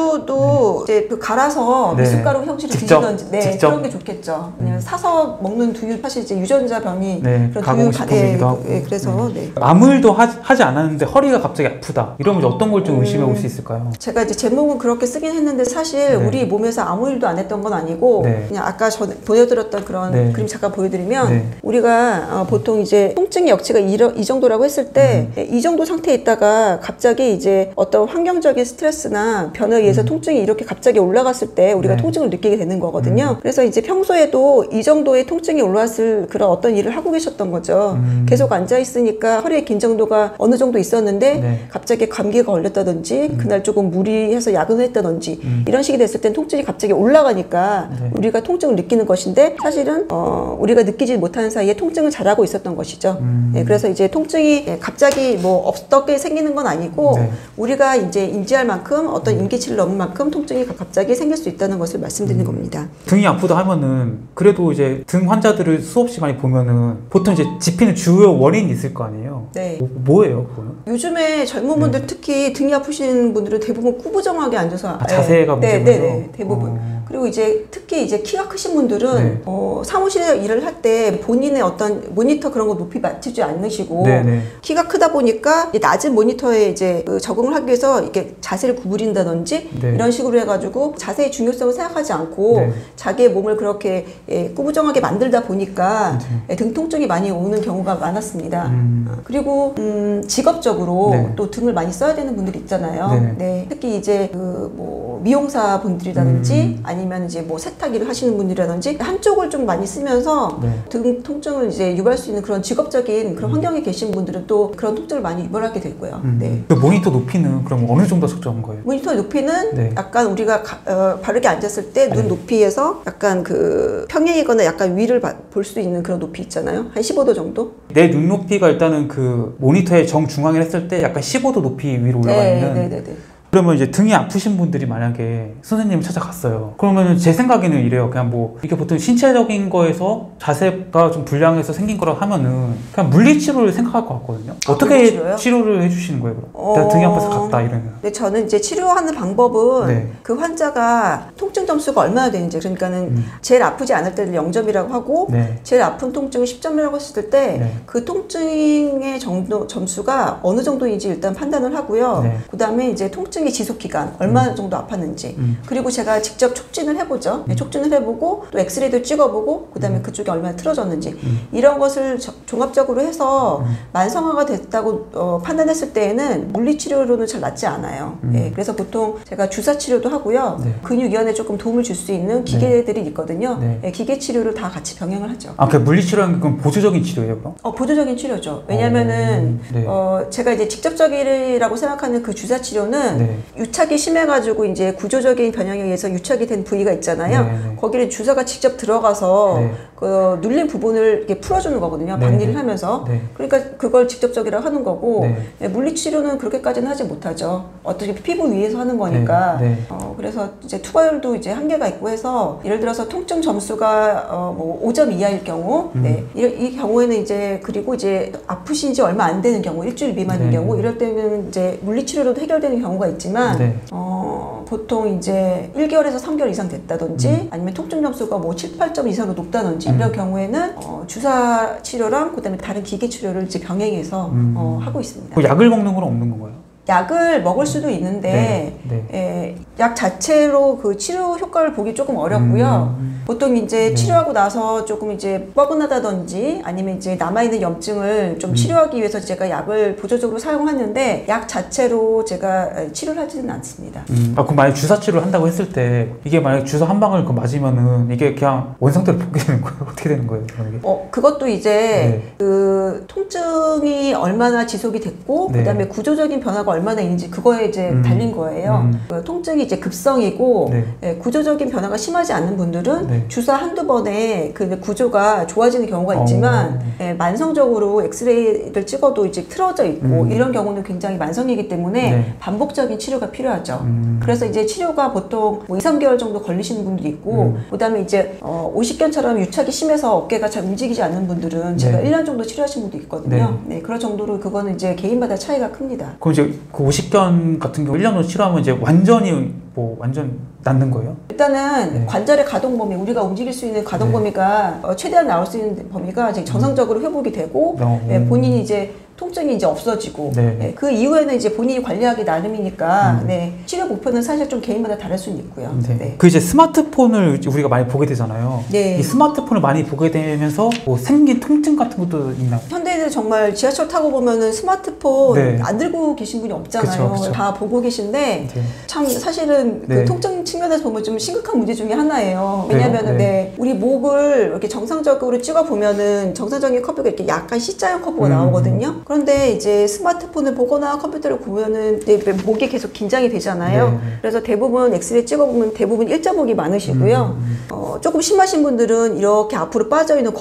두유도 네. 이제 그 갈아서 네. 미숫가루 형식으로 직접, 드시던지, 네, 직접? 그런 게 좋겠죠. 그냥 음. 사서 먹는 두유 사실 이제 유전자병이 네, 가공식품이기도 하고. 네, 그래서 네. 네. 아무 일도 하, 하지 않았는데 허리가 갑자기 아프다. 이러면 어떤 걸 좀 의심해 볼 수 있을까요? 제가 이제 제목은 그렇게 쓰긴 했는데 사실 네. 우리 몸에서 아무 일도 안 했던 건 아니고 네. 그냥 아까 저 보여드렸던 그런 네. 그림 잠깐 보여드리면 네. 우리가 어, 보통 이제 통증의 역치가 이, 이 정도라고 했을 때 이 음. 정도 상태에 있다가 갑자기 이제 어떤 환경적인 스트레스나 변화에 의해서 음. 통증이 이렇게 갑자기 올라갔을 때 우리가 네. 통증을 느끼게 되는 거거든요. 음. 그래서 이제 평소에도 이 정도의 통증이 올라왔을 그런 어떤 일을 하고 계셨던 거죠. 음. 계속 앉아 있으니까 허리의 긴장도가 어느 정도 있었는데 네. 갑자기 감기가 걸렸다든지 음. 그날 조금 무리해서 야근을 했다든지 음. 이런 식이 됐을 땐 통증이 갑자기 올라가니까 네. 우리가 통증을 느끼는 것인데, 사실은 어, 우리가 느끼지 못하는 사이에 통증을 잘하고 있었던 것이죠. 음. 네, 그래서 이제 통증이 갑자기 뭐 없었게 생기는 건 아니고 네. 우리가 이제 인지할 만큼 어떤 임계치를 넘은 만큼 통증이 갑자기 생길 수 있다는 것을 말씀드리는 음. 겁니다. 등이 아프다 하면은 그래도 이제 등 환자들을 수없이 많이 보면은 보통 이제 짚히는 주요 원인이 있을 거 아니에요? 네. 뭐, 뭐예요, 그거는? 요즘에 젊은 분들 네. 특히 등이 아프신 분들은 대부분 꾸부정하게 앉아서 아, 자세가 네. 문제군요. 네, 네, 네, 대부분. 어. 그리고 이제 특히 이제 키가 크신 분들은 네. 어, 사무실에 일을 할 때 본인의 어떤 모니터 그런 거 높이 맞추지 않으시고 네, 네. 키가 크다 보니까 낮은 모니터에 이제 그 적응을 하기 위해서 이렇게 자세를 구부린다든지 네. 이런 식으로 해가지고 자세의 중요성을 생각하지 않고 네. 자기의 몸을 그렇게 예, 꾸부정하게 만들다 보니까 예, 등 통증이 많이 오는 경우가 많았습니다. 음. 그리고 음, 직업적으로 네. 또 등을 많이 써야 되는 분들이 있잖아요. 네. 네. 특히 이제 그 뭐 미용사 분들이라든지 음. 아니면 아니면 이제 뭐 세탁일을 하시는 분이라든지 한쪽을 좀 많이 쓰면서 네. 등 통증을 이제 유발할 수 있는 그런 직업적인 그런 음. 환경에 계신 분들은 또 그런 통증을 많이 유발하게 되고요. 음. 네. 그 모니터 높이는 그럼 어느 정도 적정한 거예요? 모니터 높이는 네. 약간 우리가 가, 어, 바르게 앉았을 때 눈 네. 높이에서 약간 그 평행이거나 약간 위를 볼 수 있는 그런 높이 있잖아요. 한 십오 도 정도? 내 눈높이가 일단은 그 모니터의 정중앙에 했을 때 약간 십오 도 높이 위로 올라가 네, 있는 네, 네, 네. 그러면 이제 등이 아프신 분들이 만약에 선생님을 찾아갔어요. 그러면 제 생각에는 이래요. 그냥 뭐 이게 보통 신체적인 거에서 자세가 좀 불량해서 생긴 거라고 하면은 그냥 물리치료를 생각할 것 같거든요. 아, 어떻게 치료를 해주시는 거예요? 그럼? 어... 내가 등이 아파서 갔다 이러면. 네, 저는 이제 치료하는 방법은 네. 그 환자가 통증 점수가 얼마나 되는지 그러니까는 음. 제일 아프지 않을 때를 영 점이라고 하고 네. 제일 아픈 통증이 십 점이라고 했을 때 그 네. 통증의 정도 점수가 어느 정도인지 일단 판단을 하고요. 네. 그 다음에 이제 통증 지속 기간 얼마나 음. 정도 아팠는지 음. 그리고 제가 직접 촉진을 해보죠. 음. 촉진을 해보고 또 엑스레이도 찍어보고 그 다음에 음. 그쪽이 얼마나 틀어졌는지 음. 이런 것을 저, 종합적으로 해서 음. 만성화가 됐다고 어, 판단했을 때에는 물리치료로는 잘 낫지 않아요. 음. 예, 그래서 보통 제가 주사치료도 하고요. 네. 근육 이완에 조금 도움을 줄 수 있는 기계들이 네. 있거든요. 네. 예, 기계치료를 다 같이 병행을 하죠. 아, 그 물리치료는 그럼 보조적인 치료예요? 그럼? 어, 보조적인 치료죠. 왜냐면은 네. 어, 제가 이제 직접적이라고 생각하는 그 주사치료는 네. 유착이 심해가지고 이제 구조적인 변형에 의해서 유착이 된 부위가 있잖아요. 네네. 거기를 주사가 직접 들어가서 네. 그 눌린 부분을 이렇게 풀어주는 거거든요. 네네. 박리를 하면서. 네. 그러니까 그걸 직접적이라고 하는 거고 네. 네, 물리치료는 그렇게까지는 하지 못하죠. 어떻게 피부 위에서 하는 거니까. 네. 네. 어, 그래서 이제 투과율도 이제 한계가 있고 해서 예를 들어서 통증 점수가 어, 뭐 오 점 이하일 경우, 음. 네. 이, 이 경우에는 이제 그리고 이제 아프신 지 얼마 안 되는 경우, 일주일 미만인 네. 경우 이럴 때는 이제 물리치료로도 해결되는 경우가 있지만. 네. 어, 보통 이제 일 개월에서 삼 개월 이상 됐다든지 음. 아니면 통증 점수가 뭐 칠, 팔 점 이상으로 높다든지 음. 이런 경우에는 어, 주사 치료랑 그다음에 다른 기계 치료를 이제 병행해서 음. 어, 하고 있습니다. 그 약을 먹는 건 없는 건가요? 약을 먹을 수도 있는데 네, 네. 에, 약 자체로 그 치료 효과를 보기 조금 어렵고요. 음, 보통 이제 네. 치료하고 나서 조금 이제 뻐근하다든지 아니면 이제 남아있는 염증을 좀 음. 치료하기 위해서 제가 약을 보조적으로 사용하는데 약 자체로 제가 치료를 하지는 않습니다. 음. 아, 그럼 만약 주사 치료를 한다고 했을 때 이게 만약 주사 한 방을 맞으면은 이게 그냥 원상태로 복귀 되는 거예요? 어떻게 되는 거예요? 어, 그것도 이제 네. 그 통증이 얼마나 지속이 됐고 네. 그다음에 구조적인 변화가 얼마나 있는지 그거에 이제 음. 달린 거예요. 음. 그 통증이 이제 급성이고 네. 예, 구조적인 변화가 심하지 않는 분들은 네. 주사 한두 번에 그 구조가 좋아지는 경우가 있지만 예, 만성적으로 엑스레이를 찍어도 이제 틀어져 있고 음. 이런 경우는 굉장히 만성이기 때문에 네. 반복적인 치료가 필요하죠. 음. 그래서 이제 치료가 보통 뭐 이, 삼 개월 정도 걸리시는 분들이 있고 음. 그 다음에 이제 어, 오십견처럼 유착이 심해서 어깨가 잘 움직이지 않는 분들은 제가 네. 일 년 정도 치료하신 분도 있거든요. 네. 네, 그런 정도로 그거는 이제 개인마다 차이가 큽니다. 그럼 이제 그 오십견 같은 경우 일 년으로 치료하면 이제 완전히 뭐 완전 낫는 거예요? 일단은 네. 관절의 가동 범위, 우리가 움직일 수 있는 가동 네. 범위가 어, 최대한 나올 수 있는 범위가 이제 정상적으로 회복이 되고 음. 네, 본인이 이제 통증이 이제 없어지고 네. 네, 그 이후에는 이제 본인이 관리하기 나름이니까 음. 네, 치료 목표는 사실 좀 개인마다 다를 수는 있고요. 네. 네. 그 이제 스마트폰을 우리가 많이 보게 되잖아요. 네. 이 스마트폰을 많이 보게 되면서 뭐 생긴 통증 같은 것도 있나요? 현대인들 정말 지하철 타고 보면은 스마트폰 네. 안 들고 계신 분이 없잖아요. 그쵸, 그쵸. 다 보고 계신데 네. 참 사실은 네. 그 통증 측면에서 보면 좀 심각한 문제 중에 하나예요. 왜냐면은 네. 네, 우리 목을 이렇게 정상적으로 찍어 보면은 정상적인 커브가 이렇게 약간 C자형 커브가 음. 나오거든요. 그런데 이제 스마트폰을 보거나 컴퓨터를 보면은 목이 계속 긴장이 되잖아요. 네. 그래서 대부분 엑스레이 찍어보면 대부분 일자목이 많으시고요. 음. 어, 조금 심하신 분들은 이렇게 앞으로 빠져있는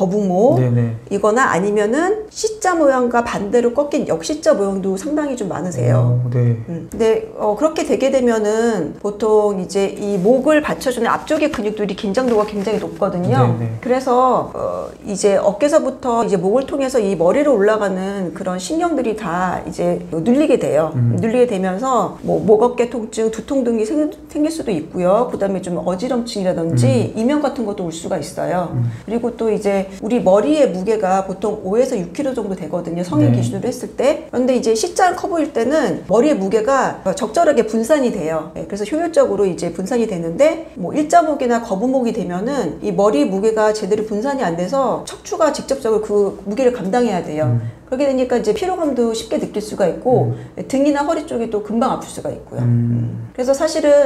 거북목이거나 아니면은 C자 모양과 반대로 꺾인 역C자 모양도 상당히 좀 많으세요. 오, 네. 음. 근데 어, 그렇게 되게 되면은 보통 이제 이 목을 받쳐주는 앞쪽의 근육들이 긴장도가 굉장히 높거든요. 네, 네. 그래서 어, 이제 어깨서부터 이제 목을 통해서 이 머리로 올라가는 그런 신경들이 다 이제 눌리게 돼요. 음. 눌리게 되면서 뭐 목 어깨 통증, 두통 등이 생, 생길 수도 있고요. 그 다음에 좀 어지럼증이라든지 음. 이명 같은 것도 올 수가 있어요. 음. 그리고 또 이제 우리 머리의 무게가 보통 오에서 육 킬로그램 정도 되거든요. 성인 네. 기준으로 했을 때. 그런데 이제 C자 커브일 때는 머리의 무게가 적절하게 분산이 돼요. 네, 그래서 효율적으로 이제 분산이 되는데 뭐 일자목이나 거북목이 되면은 이 머리 무게가 제대로 분산이 안 돼서 척추가 직접적으로 그 무게를 감당해야 돼요. 음. 그렇게 되니까 이제 피로감도 쉽게 느낄 수가 있고 음. 등이나 허리 쪽이 또 금방 아플 수가 있고요. 음. 그래서 사실은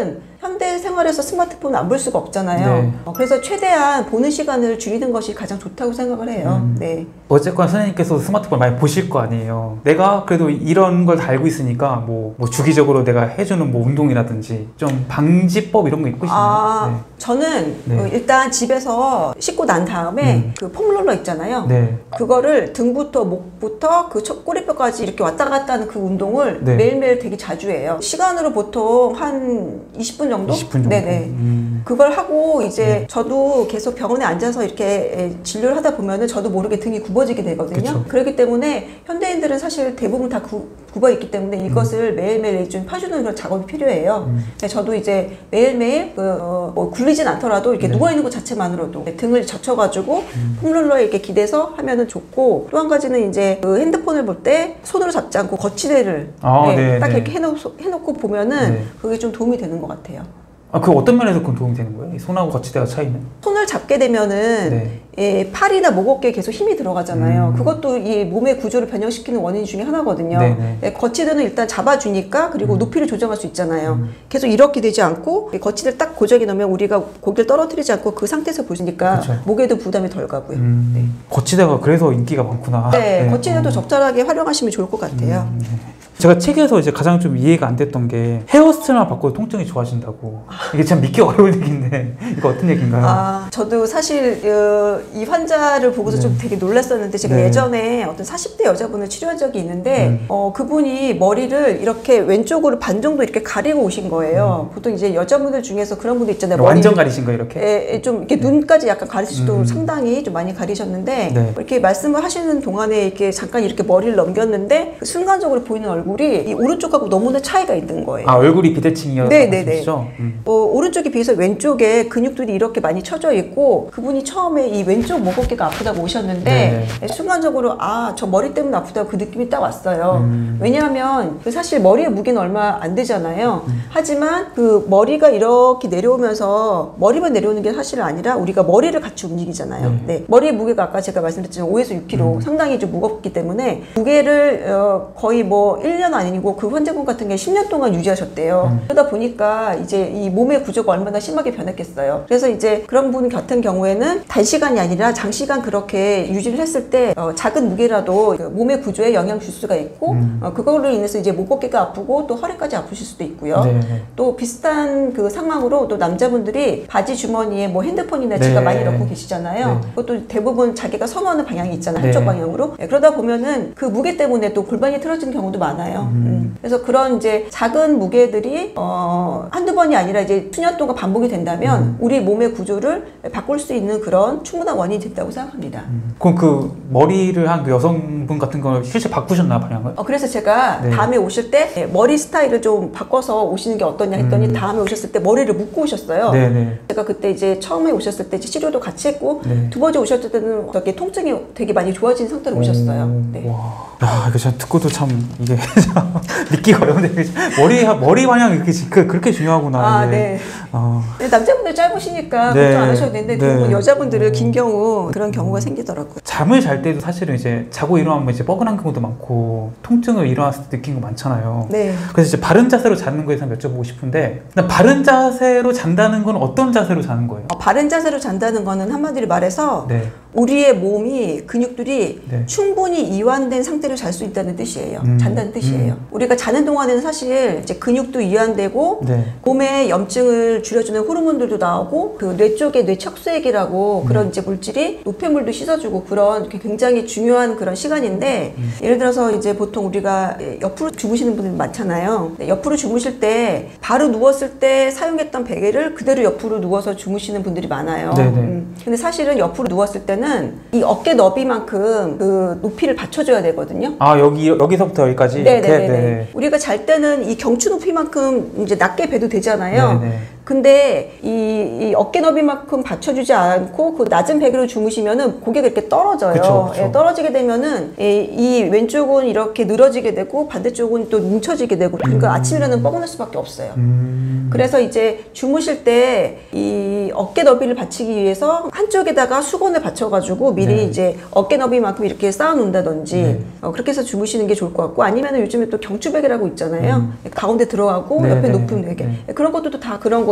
현대 생활에서 스마트폰을 안 볼 수가 없잖아요. 네. 어, 그래서 최대한 보는 시간을 줄이는 것이 가장 좋다고 생각을 해요. 음. 네. 어쨌거나 선생님께서 스마트폰 많이 보실 거 아니에요. 내가 그래도 이런 걸 다 알고 있으니까 뭐, 뭐 주기적으로 내가 해주는 뭐 운동이라든지 좀 방지법 이런 거 있고 있나요? 아, 네. 저는 네. 어, 일단 집에서 씻고 난 다음에 음. 그 폼롤러 있잖아요. 네. 그거를 등부터 목부터 그 첫 꼬리뼈까지 이렇게 왔다 갔다 하는 그 운동을 네. 매일매일 되게 자주 해요. 시간으로 보통 한 이십 분 정도? 이십 분 정도? 네네. 음. 그걸 하고 이제 네. 저도 계속 병원에 앉아서 이렇게 진료를 하다 보면은 저도 모르게 등이 굽어지게 되거든요. 그쵸. 그렇기 때문에 현대인들은 사실 대부분 다 구, 굽어 있기 때문에 이것을 음. 매일매일 좀 펴주는 그런 작업이 필요해요. 음. 저도 이제 매일매일 그, 어, 뭐 굴리진 않더라도 이렇게 네. 누워있는 것 자체만으로도 등을 젖혀가지고 음. 폼롤러에 이렇게 기대서 하면은 좋고, 또 한 가지는 이제 그 핸드폰을 볼 때 손으로 잡지 않고 거치대를 아, 네, 네, 딱 네. 이렇게 해놓, 해놓고 보면은 네. 그게 좀 도움이 되는 것 같아요. 아, 그 어떤 면에서 그건 도움이 되는 거예요? 이 손하고 거치대가 차이는? 손을 잡게 되면은 네. 예, 팔이나 목 어깨에 계속 힘이 들어가잖아요. 음. 그것도 이 몸의 구조를 변형시키는 원인 중에 하나거든요. 예, 거치대는 일단 잡아주니까, 그리고 음. 높이를 조정할 수 있잖아요. 음. 계속 이렇게 되지 않고 거치대를 딱 고정해 놓으면 우리가 고개를 떨어뜨리지 않고 그 상태에서 보시니까 그쵸. 목에도 부담이 덜 가고요. 음. 네. 거치대가 그래서 인기가 많구나. 네, 네. 거치대도 어. 적절하게 활용하시면 좋을 것 같아요. 음. 네. 제가 책에서 이제 가장 좀 이해가 안 됐던 게 헤어스타일만 바꿔도 통증이 좋아진다고. 이게 참 믿기 어려운 얘기인데 이거 어떤 얘기인가요? 아, 저도 사실 어, 이 환자를 보고서 네. 좀 되게 놀랐었는데, 제가 네. 예전에 어떤 사십 대 여자분을 치료한 적이 있는데 음. 어, 그분이 머리를 이렇게 왼쪽으로 반 정도 이렇게 가리고 오신 거예요. 음. 보통 이제 여자분들 중에서 그런 분들 있잖아요. 완전 가리신 거예요, 이렇게? 에, 좀 이렇게 네. 눈까지 약간 가리실 정도로 음. 상당히 좀 많이 가리셨는데 네. 이렇게 말씀을 하시는 동안에 이렇게 잠깐 이렇게 머리를 넘겼는데 순간적으로 보이는 얼굴 얼굴이 이 오른쪽하고 너무나 차이가 있는 거예요. 아, 얼굴이 비대칭이어서. 네네네. 음. 어, 오른쪽에 비해서 왼쪽에 근육들이 이렇게 많이 쳐져 있고, 그분이 처음에 이 왼쪽 목 어깨가 아프다고 오셨는데 네. 순간적으로 아, 저 머리 때문에 아프다고 그 느낌이 딱 왔어요. 음. 왜냐하면 그 사실 머리의 무게는 얼마 안 되잖아요. 음. 하지만 그 머리가 이렇게 내려오면서 머리만 내려오는 게 사실은 아니라 우리가 머리를 같이 움직이잖아요. 네. 네. 머리의 무게가 아까 제가 말씀드렸지만 오에서 육 킬로그램 음. 상당히 좀 무겁기 때문에 무게를 어, 거의 뭐 일 년 아니고 그 환자분 같은 게 십 년 동안 유지하셨대요. 음. 그러다 보니까 이제 이 몸의 구조가 얼마나 심하게 변했겠어요. 그래서 이제 그런 분 같은 경우에는 단시간이 아니라 장시간 그렇게 유지를 했을 때 어, 작은 무게라도 그 몸의 구조에 영향 줄 수가 있고 음. 어, 그걸로 인해서 이제 목 어깨가 아프고 또 허리까지 아프실 수도 있고요. 네. 또 비슷한 그 상황으로 또 남자분들이 바지 주머니에 뭐 핸드폰이나 지갑 네. 많이 넣고 계시잖아요. 네. 그것도 대부분 자기가 선호하는 방향이 있잖아요. 한쪽 네. 방향으로. 네, 그러다 보면은 그 무게 때문에 또 골반이 틀어지는 경우도 많아요. 음. 음. 그래서 그런 이제 작은 무게들이 어, 한두 번이 아니라 이제 수년 동안 반복이 된다면 음. 우리 몸의 구조를 바꿀 수 있는 그런 충분한 원인이 된다고 생각합니다. 음. 그럼 그 머리를 한 그 여성분 같은 걸 실제 바꾸셨나 방향을? 어, 그래서 제가 네. 다음에 오실 때 네, 머리 스타일을 좀 바꿔서 오시는 게 어떠냐 했더니 음. 다음에 오셨을 때 머리를 묶고 오셨어요. 네네. 제가 그때 이제 처음에 오셨을 때 치료도 같이 했고 네. 두 번째 오셨을 때는 어떻게 통증이 되게 많이 좋아진 상태로 오셨어요. 네. 와. 야, 이거 제가 듣고도 참 이게 믿기가 어려운데 머리 머리 방향 이렇게 그렇게 중요하구나. 아, 네. 어. 남자분들 짧으시니까 네. 걱정 안 하셔도 되는데 네. 대부분 여자분들은 긴 경우 그런 경우가 생기더라고요. 잠을 잘 때도 사실은 이제 자고 일어나면 이제 뻐근한 경우도 많고 통증을 일어났을 때 느낀 거 많잖아요. 네. 그래서 이제 바른 자세로 자는 거에 대해서 여쭤보고 싶은데, 바른 자세로 잔다는 건 어떤 자세로 자는 거예요? 어, 바른 자세로 잔다는 거는 한마디로 말해서 네. 우리의 몸이 근육들이 네. 충분히 이완된 상태로 잘 수 있다는 뜻이에요. 음. 잔다는 뜻이에요. 음. 우리가 자는 동안에는 사실 이제 근육도 이완되고 네. 몸의 염증을 줄여주는 호르몬들도 나오고 그 뇌 쪽에 뇌척수액이라고 음. 그런 이제 물질이 노폐물도 씻어주고 그런 굉장히 중요한 그런 시간인데 음. 예를 들어서 이제 보통 우리가 옆으로 주무시는 분들 많잖아요. 옆으로 주무실 때 바로 누웠을 때 사용했던 베개를 그대로 옆으로 누워서 주무시는 분들이 많아요. 음. 근데 사실은 옆으로 누웠을 때는 이 어깨 너비만큼 그 높이를 받쳐줘야 되거든요. 아, 여기 여기서부터 여기까지. 네네네. 네. 우리가 잘 때는 이 경추 높이만큼 이제 낮게 베도 되잖아요. 네네. 근데 이, 이 어깨 너비만큼 받쳐주지 않고 그 낮은 베개로 주무시면은 고개가 이렇게 떨어져요. 그쵸, 그쵸. 예, 떨어지게 되면은 이, 이 왼쪽은 이렇게 늘어지게 되고 반대쪽은 또 뭉쳐지게 되고 그러니까 음. 아침 일어나면 뻐근할 수밖에 없어요. 음. 그래서 이제 주무실 때 이 어깨 너비를 받치기 위해서 한쪽에다가 수건을 받쳐가지고 미리 네. 이제 어깨 너비만큼 이렇게 쌓아놓는다든지 네. 어, 그렇게 해서 주무시는 게 좋을 것 같고, 아니면은 요즘에 또 경추 베개라고 있잖아요. 음. 가운데 들어가고 네, 옆에 네. 높은 베개 네. 그런 것도 다 그런 거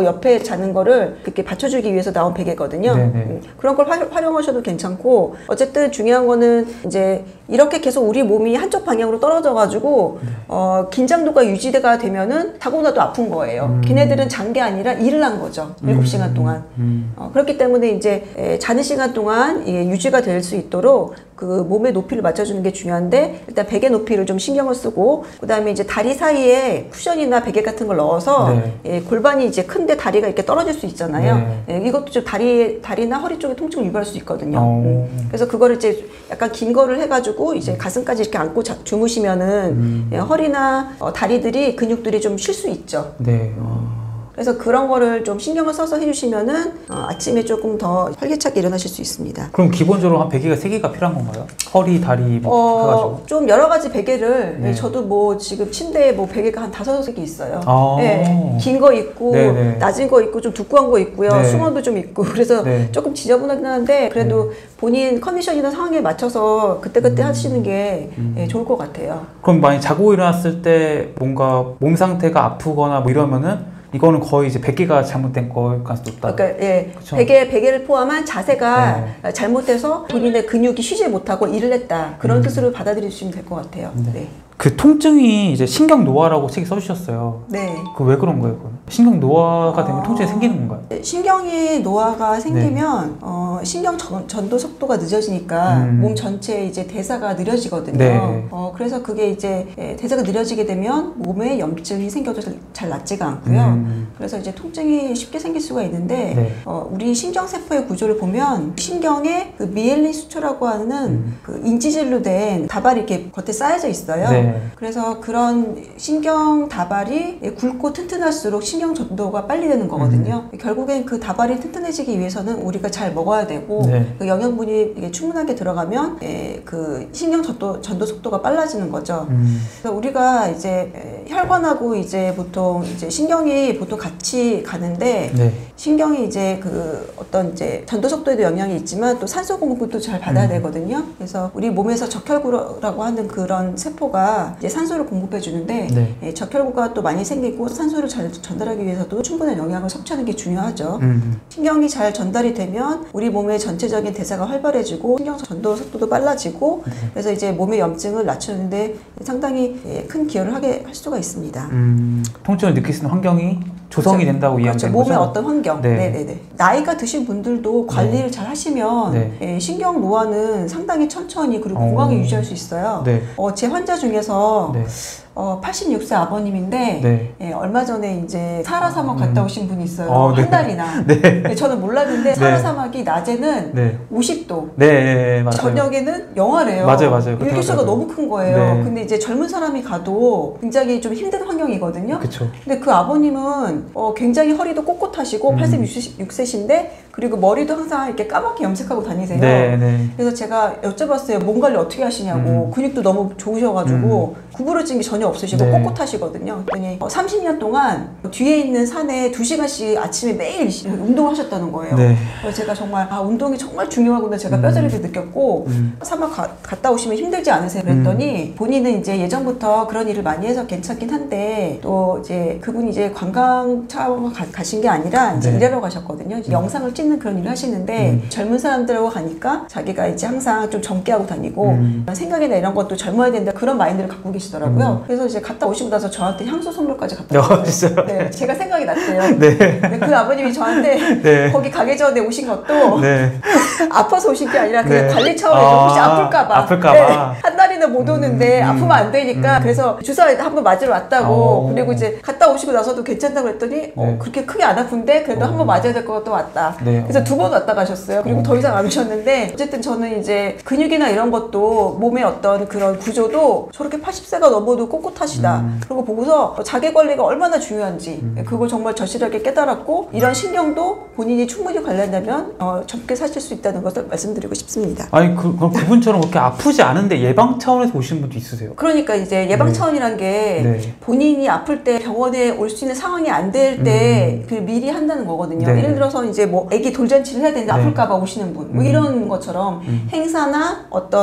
요 옆에 자는 거를 그렇게 받쳐주기 위해서 나온 베개거든요. 음, 그런 걸 화, 활용하셔도 괜찮고, 어쨌든 중요한 거는 이제 이렇게 계속 우리 몸이 한쪽 방향으로 떨어져가지고 네. 어, 긴장도가 유지가 되면은 타고나도 아픈 거예요. 음. 걔네들은 잔 게 아니라 일을 한 거죠. 음. 일곱 시간 동안. 음. 어, 그렇기 때문에 이제 에, 자는 시간 동안 이게 유지가 될 수 있도록 그 몸의 높이를 맞춰주는 게 중요한데, 일단 베개 높이를 좀 신경을 쓰고, 그 다음에 이제 다리 사이에 쿠션이나 베개 같은 걸 넣어서 네. 예, 골반이 이제 큰데 다리가 이렇게 떨어질 수 있잖아요. 네. 예, 이것도 좀 다리, 다리나 허리 쪽에 통증을 유발할 수 있거든요. 음. 그래서 그거를 이제 약간 긴 거를 해가지고 이제 가슴까지 이렇게 안고 자, 주무시면은 음. 예, 허리나 어, 다리들이 근육들이 좀 쉴 수 있죠. 네. 어. 그래서 그런 거를 좀 신경을 써서 해주시면은 어, 아침에 조금 더 활기차게 일어나실 수 있습니다. 그럼 기본적으로 한 베개가 세 개가 필요한 건가요? 허리, 다리 뭐 어, 해가지고? 좀 여러 가지 베개를 네. 저도 뭐 지금 침대에 뭐 베개가 한 다섯 개 있어요. 아 네. 긴 거 있고 네네. 낮은 거 있고 좀 두꺼운 거 있고요. 네. 수건도 좀 있고 그래서 네. 조금 지저분하긴 한데 그래도 네. 본인 컨디션이나 상황에 맞춰서 그때그때 음. 하시는 게 음. 네, 좋을 것 같아요. 그럼 만약 자고 일어났을 때 뭔가 몸 상태가 아프거나 뭐 이러면은 이거는 거의 이제 베개가 잘못된 거일 가능성이 높다. 그러니까 예, 그쵸? 베개 베개를 포함한 자세가 네. 잘못돼서 본인의 근육이 쉬지 못하고 일을 했다. 그런 음. 뜻으로 받아들이시면 될 것 같아요. 네. 네. 그 통증이 이제 신경 노화라고 책에 써주셨어요. 네. 그 왜 그런 거예요? 그건? 신경 노화가 되면 어... 통증이 생기는 건가요? 신경이 노화가 생기면 네. 어, 신경 전, 전도 속도가 늦어지니까 음. 몸 전체의 이제 대사가 느려지거든요. 네. 어, 그래서 그게 이제 대사가 느려지게 되면 몸에 염증이 생겨도 잘 낫지가 않고요. 음. 그래서 이제 통증이 쉽게 생길 수가 있는데 네. 어, 우리 신경세포의 구조를 보면 신경에 그 미엘린 수초라고 하는 음. 그 인지질로 된 다발이 이렇게 겉에 쌓여져 있어요. 네. 그래서 그런 신경 다발이 굵고 튼튼할수록 신경 전도가 빨리 되는 거거든요. 음. 결국엔 그 다발이 튼튼해지기 위해서는 우리가 잘 먹어야 되고 네. 그 영양분이 이게 충분하게 들어가면 예, 그 신경 전도, 전도 속도가 빨라지는 거죠. 음. 그래서 우리가 이제 혈관하고 이제 보통 이제 신경이 보통 같이 가는데 네. 신경이 이제 그 어떤 이제 전도 속도에도 영향이 있지만 또 산소 공급도 잘 받아야 음. 되거든요. 그래서 우리 몸에서 적혈구라고 하는 그런 세포가 이제 산소를 공급해 주는데 네. 예, 적혈구가 또 많이 생기고 산소를 잘 전달하기 위해서도 충분한 영양을 섭취하는 게 중요하죠. 음. 신경이 잘 전달이 되면 우리 몸의 전체적인 대사가 활발해지고 신경 전도 속도도 빨라지고 네. 그래서 이제 몸의 염증을 낮추는데 상당히 예, 큰 기여를 하게 할 수가 있습니다. 음, 통증을 느낄 수 있는 환경이 조성이 그렇죠. 된다고 이해하면 그렇죠. 되는 몸의 거죠? 어떤 환경. 네. 네네네. 나이가 드신 분들도 관리를 네. 잘 하시면 네. 예, 신경 노화는 상당히 천천히 그리고 오. 건강히 유지할 수 있어요. 네. 어, 제 환자 중에서 네. 어, 팔십육 세 아버님인데 네. 예, 얼마 전에 이제 사하라 사막 음. 갔다 오신 분이 있어요. 어, 한 네. 달이나. 네. 네, 저는 몰랐는데 사하라 네. 사막이 낮에는 네. 오십 도, 네, 맞아요. 저녁에는 영하래요. 맞아요, 맞아요. 일교수가 너무 큰 거예요. 네. 근데 이제 젊은 사람이 가도 굉장히 좀 힘든 환경이거든요. 그쵸. 근데 그 아버님은 어, 굉장히 허리도 꼿꼿하시고 음. 팔십육 세신데 그리고 머리도 항상 이렇게 까맣게 염색하고 다니세요. 네, 네. 그래서 제가 여쭤봤어요. 몸 관리 어떻게 하시냐고. 음. 근육도 너무 좋으셔가지고 음. 구부러진 게 전혀 없으시고 네. 꼿꼿하시거든요. 그랬더니 어, 삼십 년 동안 뒤에 있는 산에 두 시간씩 아침에 매일 운동을 하셨다는 거예요. 네. 그래서 제가 정말 아 운동이 정말 중요하구나 제가 음. 뼈저리게 느꼈고 음. 사막 가, 갔다 오시면 힘들지 않으세요? 그랬더니 음. 본인은 이제 예전부터 그런 일을 많이 해서 괜찮긴 한데 또 이제 그분이 이제 관광 차원 가, 가신 게 아니라 이제 네. 일하러 가셨거든요. 이제 음. 영상을 찍는 그런 일을 하시는데 음. 젊은 사람들하고 가니까 자기가 이제 항상 좀 젊게 하고 다니고 음. 생각이나 이런 것도 젊어야 된다 그런 마인드를 갖고 계시더라고요. 음. 그래서 이제 갔다 오시고 나서 저한테 향수 선물까지 갖다 주셨어요. 네, 제가 생각이 났대요. 네. 근데 그 아버님이 저한테 네. 거기 가기 전에 오신 것도 네. 아파서 오신 게 아니라 그냥 네. 관리 차원에서 아, 혹시 아플까봐. 아플까봐. 네. 한 달이나 못 오는데 음, 아프면 안 되니까 음. 그래서 주사 한번 맞으러 왔다고. 오. 그리고 이제 갔다 오시고 나서도 괜찮다고 했더니 네. 어, 그렇게 크게 안 아픈데 그래도 한번 맞아야 될 것 같아 왔다. 네. 그래서 두 번 왔다 가셨어요. 그리고 오. 더 이상 안 오셨는데 어쨌든 저는 이제 근육이나 이런 것도 몸의 어떤 그런 구조도 저렇게 팔십 세가 넘어도 꼿꼿하시다. 음. 그리고 보고서 자기 관리가 얼마나 중요한지 음. 그걸 정말 절실하게 깨달았고 이런 신경도 본인이 충분히 관리한다면 어, 젊게 사실 수 있다는 것을 말씀드리고 싶습니다. 아니 그, 그럼 그분처럼 그렇게 아프지 않은데 예방 차원에서 오시는 분도 있으세요? 그러니까 이제 예방 네. 차원이란 게 네. 본인이 아플 때 병원에 올 수 있는 상황이 안 될 때 그 음. 미리 한다는 거거든요. 네. 예를 들어서 이제 뭐 아기 돌잔치를 해야 되는데 네. 아플까봐 오시는 분 뭐 음. 이런 것처럼 음. 행사나 어떤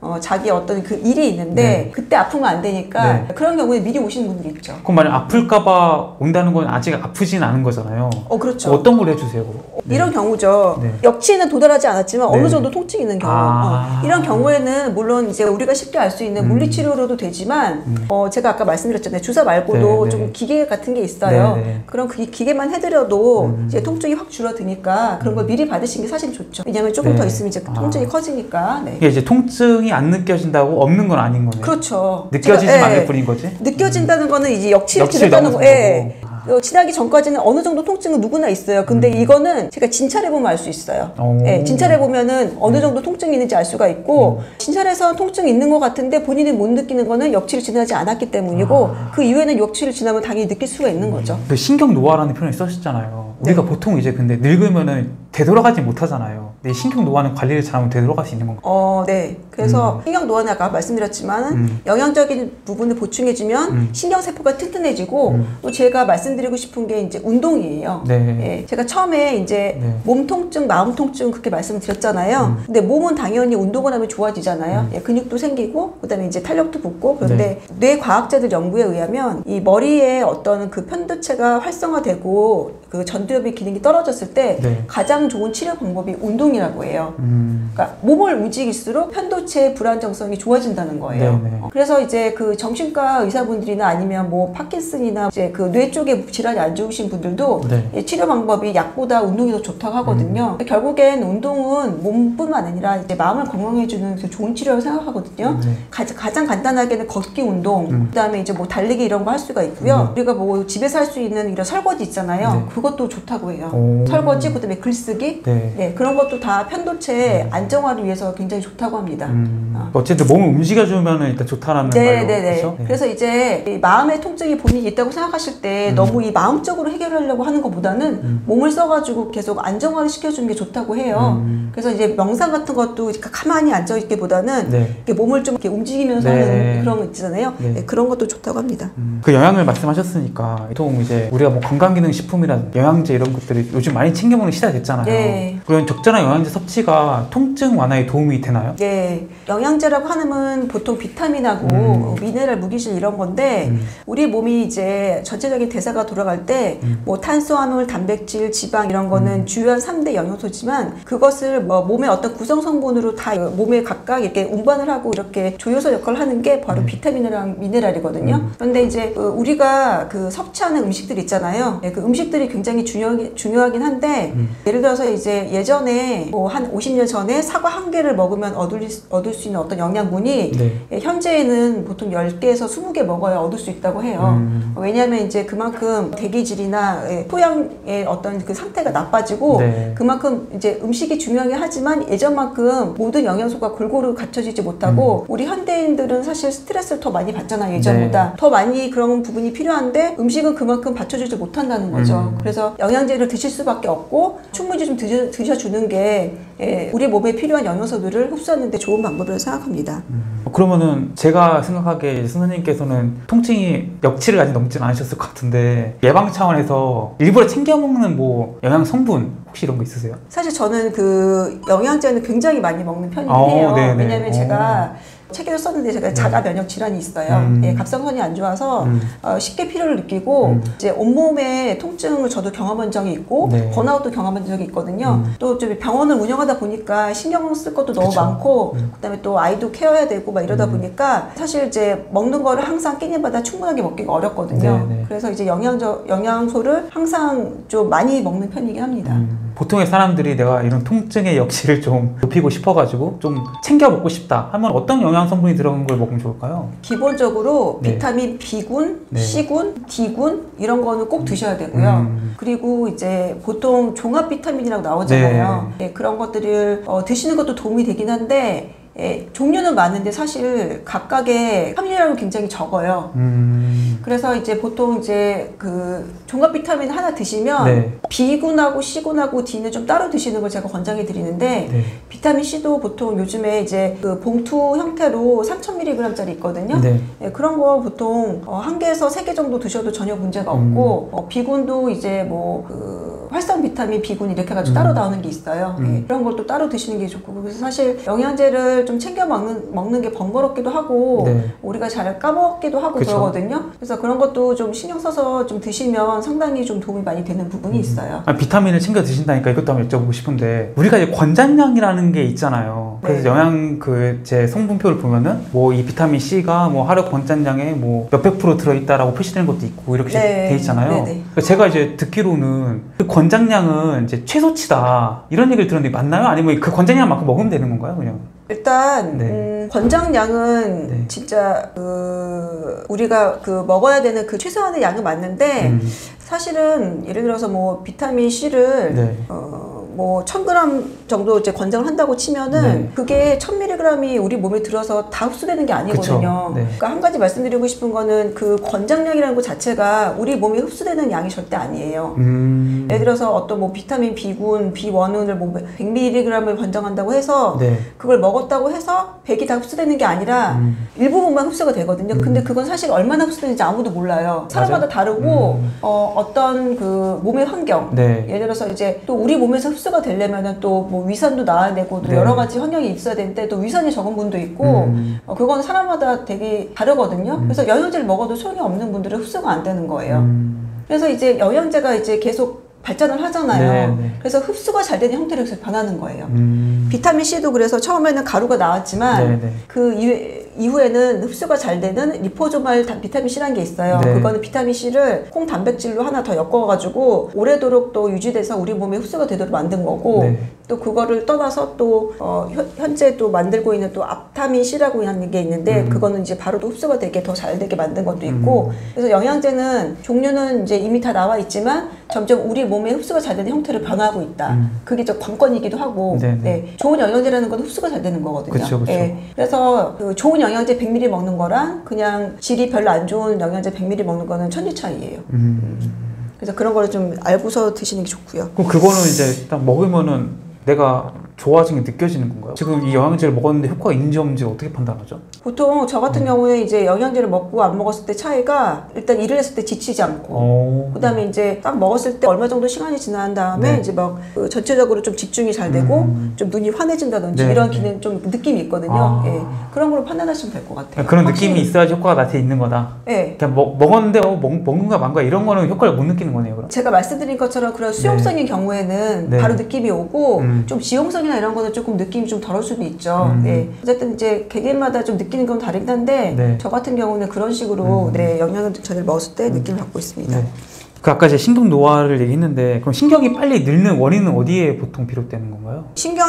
어, 자기 어떤 그 일이 있는데 네. 그때 아프면 안 되니까 네. 그런 경우에 미리 오시는 분들이 있죠. 그럼 만약 아플까봐 온다는 건 아직 아프진 않은 거잖아요. 어, 그렇죠. 어떤 걸 해주세요? 네. 이런 경우죠. 네. 역치는 도달하지 않았지만 네. 어느 정도 통증이 있는 경우. 아 어, 이런 경우에는 물론 이제 우리가 쉽게 알 수 있는 음. 물리치료로도 되지만 음. 어, 제가 아까 말씀드렸잖아요. 주사 말고도 네, 좀 네. 기계 같은 게 있어요. 네, 네. 그럼 그 기계만 해드려도 음. 이제 통증이 확 줄어드니까 그런 걸 미리 받으시는 게 사실 좋죠. 왜냐하면 조금 네. 더 있으면 이제 통증이 아. 커지니까. 네. 이게 이제 통증이 안 느껴진다고 없는 건 아닌 거네요. 그렇죠. 느껴지지만 않을 예. 뿐인 거지. 느껴진다는 음. 거는 이제 역치를 드렸다는 거. 예. 어, 지나기 전까지는 어느 정도 통증은 누구나 있어요. 근데 음. 이거는 제가 진찰해보면 알 수 있어요. 예, 진찰해보면은 어느 정도 통증이 있는지 알 수가 있고, 음. 진찰해서 통증이 있는 것 같은데 본인이 못 느끼는 거는 역치를 지나지 않았기 때문이고, 아. 그 이후에는 역치를 지나면 당연히 느낄 수가 있는 거죠. 그 신경 노화라는 표현을 썼었잖아요. 우리가 네. 보통 이제 근데 늙으면은 되돌아가지 못하잖아요. 근데 신경 노화는 관리를 잘하면 되돌아갈 수 있는 건가요? 어, 네. 그래서 음. 신경 노화는 아까 말씀드렸지만 음. 영양적인 부분을 보충해주면 음. 신경세포가 튼튼해지고 음. 또 제가 말씀드리고 싶은 게 이제 운동이에요. 네. 예, 제가 처음에 이제 네. 몸 통증, 마음 통증 그렇게 말씀드렸잖아요. 음. 근데 몸은 당연히 운동을 하면 좋아지잖아요. 음. 예, 근육도 생기고 그다음에 이제 탄력도 붙고 그런데 네. 뇌 과학자들 연구에 의하면 이 머리에 어떤 그 편두체가 활성화되고 그 전두엽의 기능이 떨어졌을 때 네. 가장 좋은 치료 방법이 운동이라고 해요. 음. 그러니까 몸을 움직일수록 편도체의 불안정성이 좋아진다는 거예요. 네네. 그래서 이제 그 정신과 의사분들이나 아니면 뭐 파킨슨이나 이제 그 뇌 쪽에 질환이 안 좋으신 분들도 네. 치료 방법이 약보다 운동이 더 좋다고 하거든요. 음. 결국엔 운동은 몸뿐만 아니라 이제 마음을 건강해주는 좋은 치료라고 생각하거든요. 네. 가, 가장 간단하게는 걷기 운동, 음. 그다음에 이제 뭐 달리기 이런 거 할 수가 있고요. 음. 우리가 뭐 집에서 할 수 있는 이런 설거지 있잖아요. 네. 그것도 좋다고 해요. 오. 설거지, 그다음에 글쓰기, 네. 네, 그런 것도 다 편도체 음. 안정화를 위해서 굉장히 좋다고 합니다. 음. 어. 어쨌든 몸을 움직여주면 일단 좋다라는 네, 말로 네, 네. 그렇죠? 그래서 이제 이 마음의 통증이 본인이 있다고 생각하실 때 음. 너무 이 마음적으로 해결하려고 하는 것보다는 음. 몸을 써가지고 계속 안정화를 시켜주는 게 좋다고 해요. 음. 그래서 이제 명상 같은 것도 가만히 앉아있기보다는 네. 이렇게 몸을 좀 이렇게 움직이면서 네. 하는 그런 거 있잖아요. 네. 네, 그런 것도 좋다고 합니다. 음. 그 영양을 말씀하셨으니까 보통 이제 우리가 뭐 건강기능식품이나 영양제 이런 것들이 요즘 많이 챙겨 먹는 시대가 됐잖아요. 네. 그런 적절한 영양제 섭취가 통증 완화에 도움이 되나요? 네. 영양제라고 하면 보통 비타민하고 음. 미네랄, 무기질 이런 건데 음. 우리 몸이 이제 전체적인 대사가 돌아갈 때 뭐 음. 탄수화물, 단백질, 지방 이런 거는 음. 주요한 삼 대 영양소지만 그것을 뭐 몸의 어떤 구성 성분으로 다 몸에 각각 이렇게 운반을 하고 이렇게 조효소 역할을 하는 게 바로 음. 비타민이랑 미네랄이거든요. 음. 그런데 이제 우리가 그 섭취하는 음식들 있잖아요. 그 음식들이 굉장히 중요하긴, 중요하긴 한데 음. 예를 들어서 이제 예전에 뭐 한 오십 년 전에 사과 한 개를 먹으면 얻을, 얻을 수 있는 어떤 영양분이 네. 현재에는 보통 열 개에서 스무 개 먹어야 얻을 수 있다고 해요. 음. 왜냐하면 이제 그만큼 대기질이나 토양의 어떤 그 상태가 나빠지고 네. 그만큼 이제 음식이 중요하긴 하지만 예전만큼 모든 영양소가 골고루 갖춰지지 못하고 음. 우리 현대인들은 사실 스트레스를 더 많이 받잖아요. 예전보다. 네. 더 많이 그런 부분이 필요한데 음식은 그만큼 받쳐주지 못한다는 거죠. 음. 그래서 영양제를 드실 수밖에 없고 충분히 좀 드셔, 드셔주는 게 예, 우리 몸에 필요한 영양소들을 흡수하는 데 좋은 방법이라고 생각합니다. 음. 그러면은 제가 생각하기에 선생님께서는 통증이 역치를 아직 넘지는 않으셨을 것 같은데 예방 차원에서 일부러 챙겨 먹는 뭐 영양 성분 혹시 이런 거 있으세요? 사실 저는 그 영양제는 굉장히 많이 먹는 편이긴 오, 해요. 네네. 왜냐면 오. 제가 책에도 썼는데 제가 자가 면역 질환이 있어요. 음. 예, 갑상선이 안 좋아서 음. 어, 쉽게 피로를 느끼고 음. 이제 온몸에 통증을 저도 경험한 적이 있고 네. 번아웃도 경험한 적이 있거든요. 음. 또 좀 병원을 운영하다 보니까 신경 쓸 것도 너무 그쵸. 많고 음. 그다음에 또 아이도 케어해야 되고 막 이러다 음. 보니까 사실 이제 먹는 거를 항상 끼니마다 충분하게 먹기가 어렵거든요. 네네. 그래서 이제 영양저, 영양소를 항상 좀 많이 먹는 편이긴 합니다. 음. 보통의 사람들이 내가 이런 통증의 역치를 좀 높이고 싶어가지고 좀 챙겨 먹고 싶다 하면 어떤 영양 성분이 들어간 걸 먹으면 좋을까요? 기본적으로 네. 비타민 B군, 네. C군, D군 이런 거는 꼭 드셔야 되고요. 음. 그리고 이제 보통 종합 비타민이라고 나오잖아요. 네. 네, 그런 것들을 어, 드시는 것도 도움이 되긴 한데 예, 종류는 많은데 사실 각각의 함유량은 굉장히 적어요. 음. 그래서 이제 보통 이제 그 종합 비타민 하나 드시면 네. B군하고 C군하고 D는 좀 따로 드시는 걸 제가 권장해 드리는데 네. 비타민 C도 보통 요즘에 이제 그 봉투 형태로 삼천 밀리그램짜리 있거든요. 네. 예, 그런 거 보통 어, 한 개에서 세 개 정도 드셔도 전혀 문제가 없고 음. 어, B군도 이제 뭐 그 그 활성 비타민, B군 이렇게 해가지고 음. 따로 나오는 게 있어요. 음. 예, 그런 걸 또 따로 드시는 게 좋고 그래서 사실 영양제를 좀 챙겨 먹는, 먹는 게 번거롭기도 하고 네. 우리가 잘 까먹기도 하고 그쵸. 그러거든요. 그래서 그런 것도 좀 신경 써서 좀 드시면 상당히 좀 도움이 많이 되는 부분이 음. 있어요. 아, 비타민을 챙겨 드신다니까 이것도 한번 여쭤보고 싶은데 우리가 이제 권장량이라는 게 있잖아요. 그래서 네. 영양 그 제 성분표를 보면은 뭐 이 비타민 C가 뭐 하루 권장량에 뭐 몇백 프로 들어있다라고 표시되는 것도 있고 이렇게 네. 돼 있잖아요. 네, 네. 제가 이제 듣기로는 그 권장량은 이제 최소치다 이런 얘기를 들었는데 맞나요? 아니면 그 권장량만큼 먹으면 되는 건가요, 그냥? 일단 네. 음, 권장량은 네. 진짜 그 우리가 그 먹어야 되는 그 최소한의 양은 맞는데 음. 사실은 예를 들어서 뭐 비타민 C를 네. 어, 뭐 천 그램 정도 이제 권장을 한다고 치면은 네. 그게 천 밀리그램이 우리 몸에 들어서 다 흡수되는 게 아니거든요. 네. 그러니까 한 가지 말씀드리고 싶은 거는 그 권장량이라는 것 자체가 우리 몸에 흡수되는 양이 절대 아니에요. 음. 예를 들어서 어떤 뭐 비타민 B군, 비원을 뭐 백 밀리그램을 권장한다고 해서 네. 그걸 먹었다고 해서 백이 다 흡수되는 게 아니라 음. 일부분만 흡수가 되거든요. 음. 근데 그건 사실 얼마나 흡수되는지 아무도 몰라요. 사람마다 맞아? 다르고 음. 어, 어떤 그 몸의 환경 네. 예를 들어서 이제 또 우리 몸에서 흡수가 되려면은 또 뭐 위산도 나와내고 또 네. 여러 가지 환경이 있어야 되는데 또 위산이 적은 분도 있고 음. 어, 그건 사람마다 되게 다르거든요. 음. 그래서 영양제를 먹어도 소용이 없는 분들은 흡수가 안 되는 거예요. 음. 그래서 이제 영양제가 이제 계속 발전을 하잖아요. 네, 네. 그래서 흡수가 잘 되는 형태로 계속 변하는 거예요. 음. 비타민 C도 그래서 처음에는 가루가 나왔지만 네, 네. 그 이후, 이후에는 흡수가 잘 되는 리포소말 비타민 C라는 게 있어요. 네. 그거는 비타민 C를 콩 단백질로 하나 더 엮어가지고 오래도록 또 유지돼서 우리 몸에 흡수가 되도록 만든 거고 네. 또 그거를 떠나서 또 어, 현재 또 만들고 있는 또 앞타민 C라고 하는 게 있는데 음. 그거는 이제 바로도 흡수가 되게 더 잘 되게 만든 것도 있고 음. 그래서 영양제는 종류는 이제 이미 다 나와 있지만 점점 우리 몸에 흡수가 잘 되는 형태를 변하고 있다. 음. 그게 저 관건이기도 하고 네. 좋은 영양제라는 건 흡수가 잘 되는 거거든요. 그쵸, 그쵸. 네. 그래서 그 좋은 영양제 백 밀리리터 먹는 거랑 그냥 질이 별로 안 좋은 영양제 백 밀리리터 먹는 거는 천지 차이예요. 음. 그래서 그런 거를 좀 알고서 드시는 게 좋고요. 그럼 그거는 이제 딱 먹으면은 내가 좋아지는 게 느껴지는 건가요? 지금 이 영양제를 먹었는데 효과가 있는지 없는지 어떻게 판단하죠? 보통 저 같은 음. 경우에 이제 영양제를 먹고 안 먹었을 때 차이가 일단 일을 했을 때 지치지 않고 그 다음에 이제 딱 먹었을 때 얼마 정도 시간이 지난 다음에 네. 이제 막 그 전체적으로 좀 집중이 잘 되고 음. 좀 눈이 환해진다든지 네. 이런 기능 좀 느낌이 있거든요. 아. 예. 그런 걸로 판단하시면 될 것 같아요. 그런 확실히. 느낌이 있어야지 효과가 나한테 있는 거다. 네. 그냥 먹, 먹었는데 어, 먹, 먹는가 만가 이런 거는 효과를 못 느끼는 거네요. 그럼. 제가 말씀드린 것처럼 그런 수용성인 네. 경우에는 네. 바로 느낌이 오고 음. 좀 지용성이나 이런 거는 조금 느낌이 좀 덜할 수도 있죠. 음. 네. 어쨌든 이제 개개인마다 좀 느끼는 건 다르긴 한데 네. 저 같은 경우는 그런 식으로 음. 네, 영양제를 먹었을 때 음. 느낌을 받고 있습니다. 네. 그 아까 이제 신경 노화를 얘기했는데 그럼 신경이 빨리 늙는 원인은 어디에 보통 비롯되는 건가요?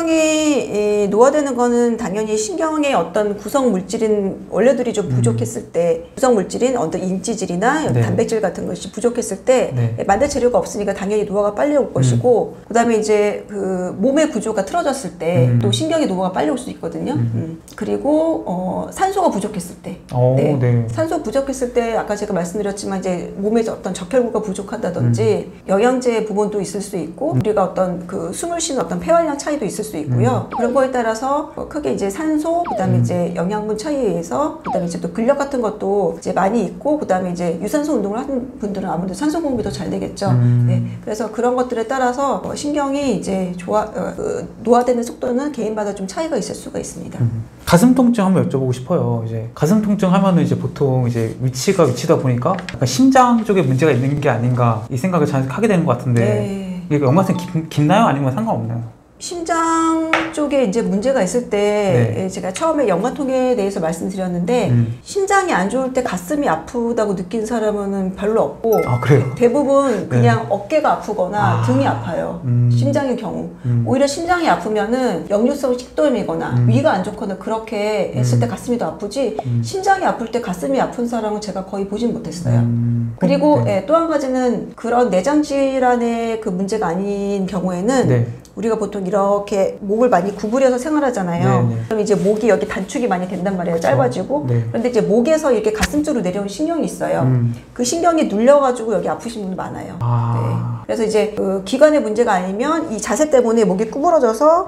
신경이 노화되는 거는 당연히 신경의 어떤 구성 물질인 원료들이 좀 부족했을 음. 때 구성 물질인 어떤 인지질이나 네. 단백질 같은 것이 부족했을 때 네. 만들 재료가 없으니까 당연히 노화가 빨리 올 것이고 음. 그 다음에 이제 그 몸의 구조가 틀어졌을 때 또 음. 신경의 노화가 빨리 올 수 있거든요. 음. 음. 그리고 어, 산소가 부족했을 때 오, 네. 네. 산소 부족했을 때 아까 제가 말씀드렸지만 이제 몸에 어떤 적혈구가 부족 한다든지 음. 영양제 부분도 있을 수 있고 음. 우리가 어떤 그 숨을 쉬는 어떤 폐활량 차이도 있을 수 있고요. 음. 그런 거에 따라서 크게 이제 산소, 그다음에 음. 이제 영양분 차이에 의해서 그다음에 이제 또 근력 같은 것도 이제 많이 있고 그다음에 이제 유산소 운동을 하는 분들은 아무래도 산소 공급이 더 잘 되겠죠. 음. 네. 그래서 그런 것들에 따라서 신경이 이제 좋아 어, 그 노화되는 속도는 개인마다 좀 차이가 있을 수가 있습니다. 음. 가슴 통증 한번 여쭤보고 싶어요. 이제 가슴 통증 하면은 이제 보통 이제 위치가 위치다 보니까 약간 심장 쪽에 문제가 있는 게 아닌가 이 생각을 자주 하게 되는 것 같은데 네. 이게 연관성이 깊나요? 아니면 상관없나요? 심장 쪽에 이제 문제가 있을 때 네. 제가 처음에 연관통에 대해서 말씀드렸는데 음. 심장이 안 좋을 때 가슴이 아프다고 느낀 사람은 별로 없고 아, 그래요? 대부분 그냥 네. 어깨가 아프거나 아. 등이 아파요. 음. 심장의 경우 음. 오히려 심장이 아프면은 역류성 식도염이거나 음. 위가 안 좋거나 그렇게 했을 때 가슴이 더 아프지 음. 심장이 아플 때 가슴이 아픈 사람은 제가 거의 보진 못했어요. 음. 그리고 네. 예, 또 한 가지는 그런 내장 질환의 그 문제가 아닌 경우에는 네. 우리가 보통 이렇게 목을 많이 구부려서 생활하잖아요. 네네. 그럼 이제 목이 여기 단축이 많이 된단 말이에요. 짧아지고. 네. 그런데 이제 목에서 이렇게 가슴 쪽으로 내려오는 신경이 있어요. 음. 그 신경이 눌려가지고 여기 아프신 분들 많아요. 아. 네. 그래서 이제 그 기관의 문제가 아니면 이 자세 때문에 목이 구부러져서 음. 어,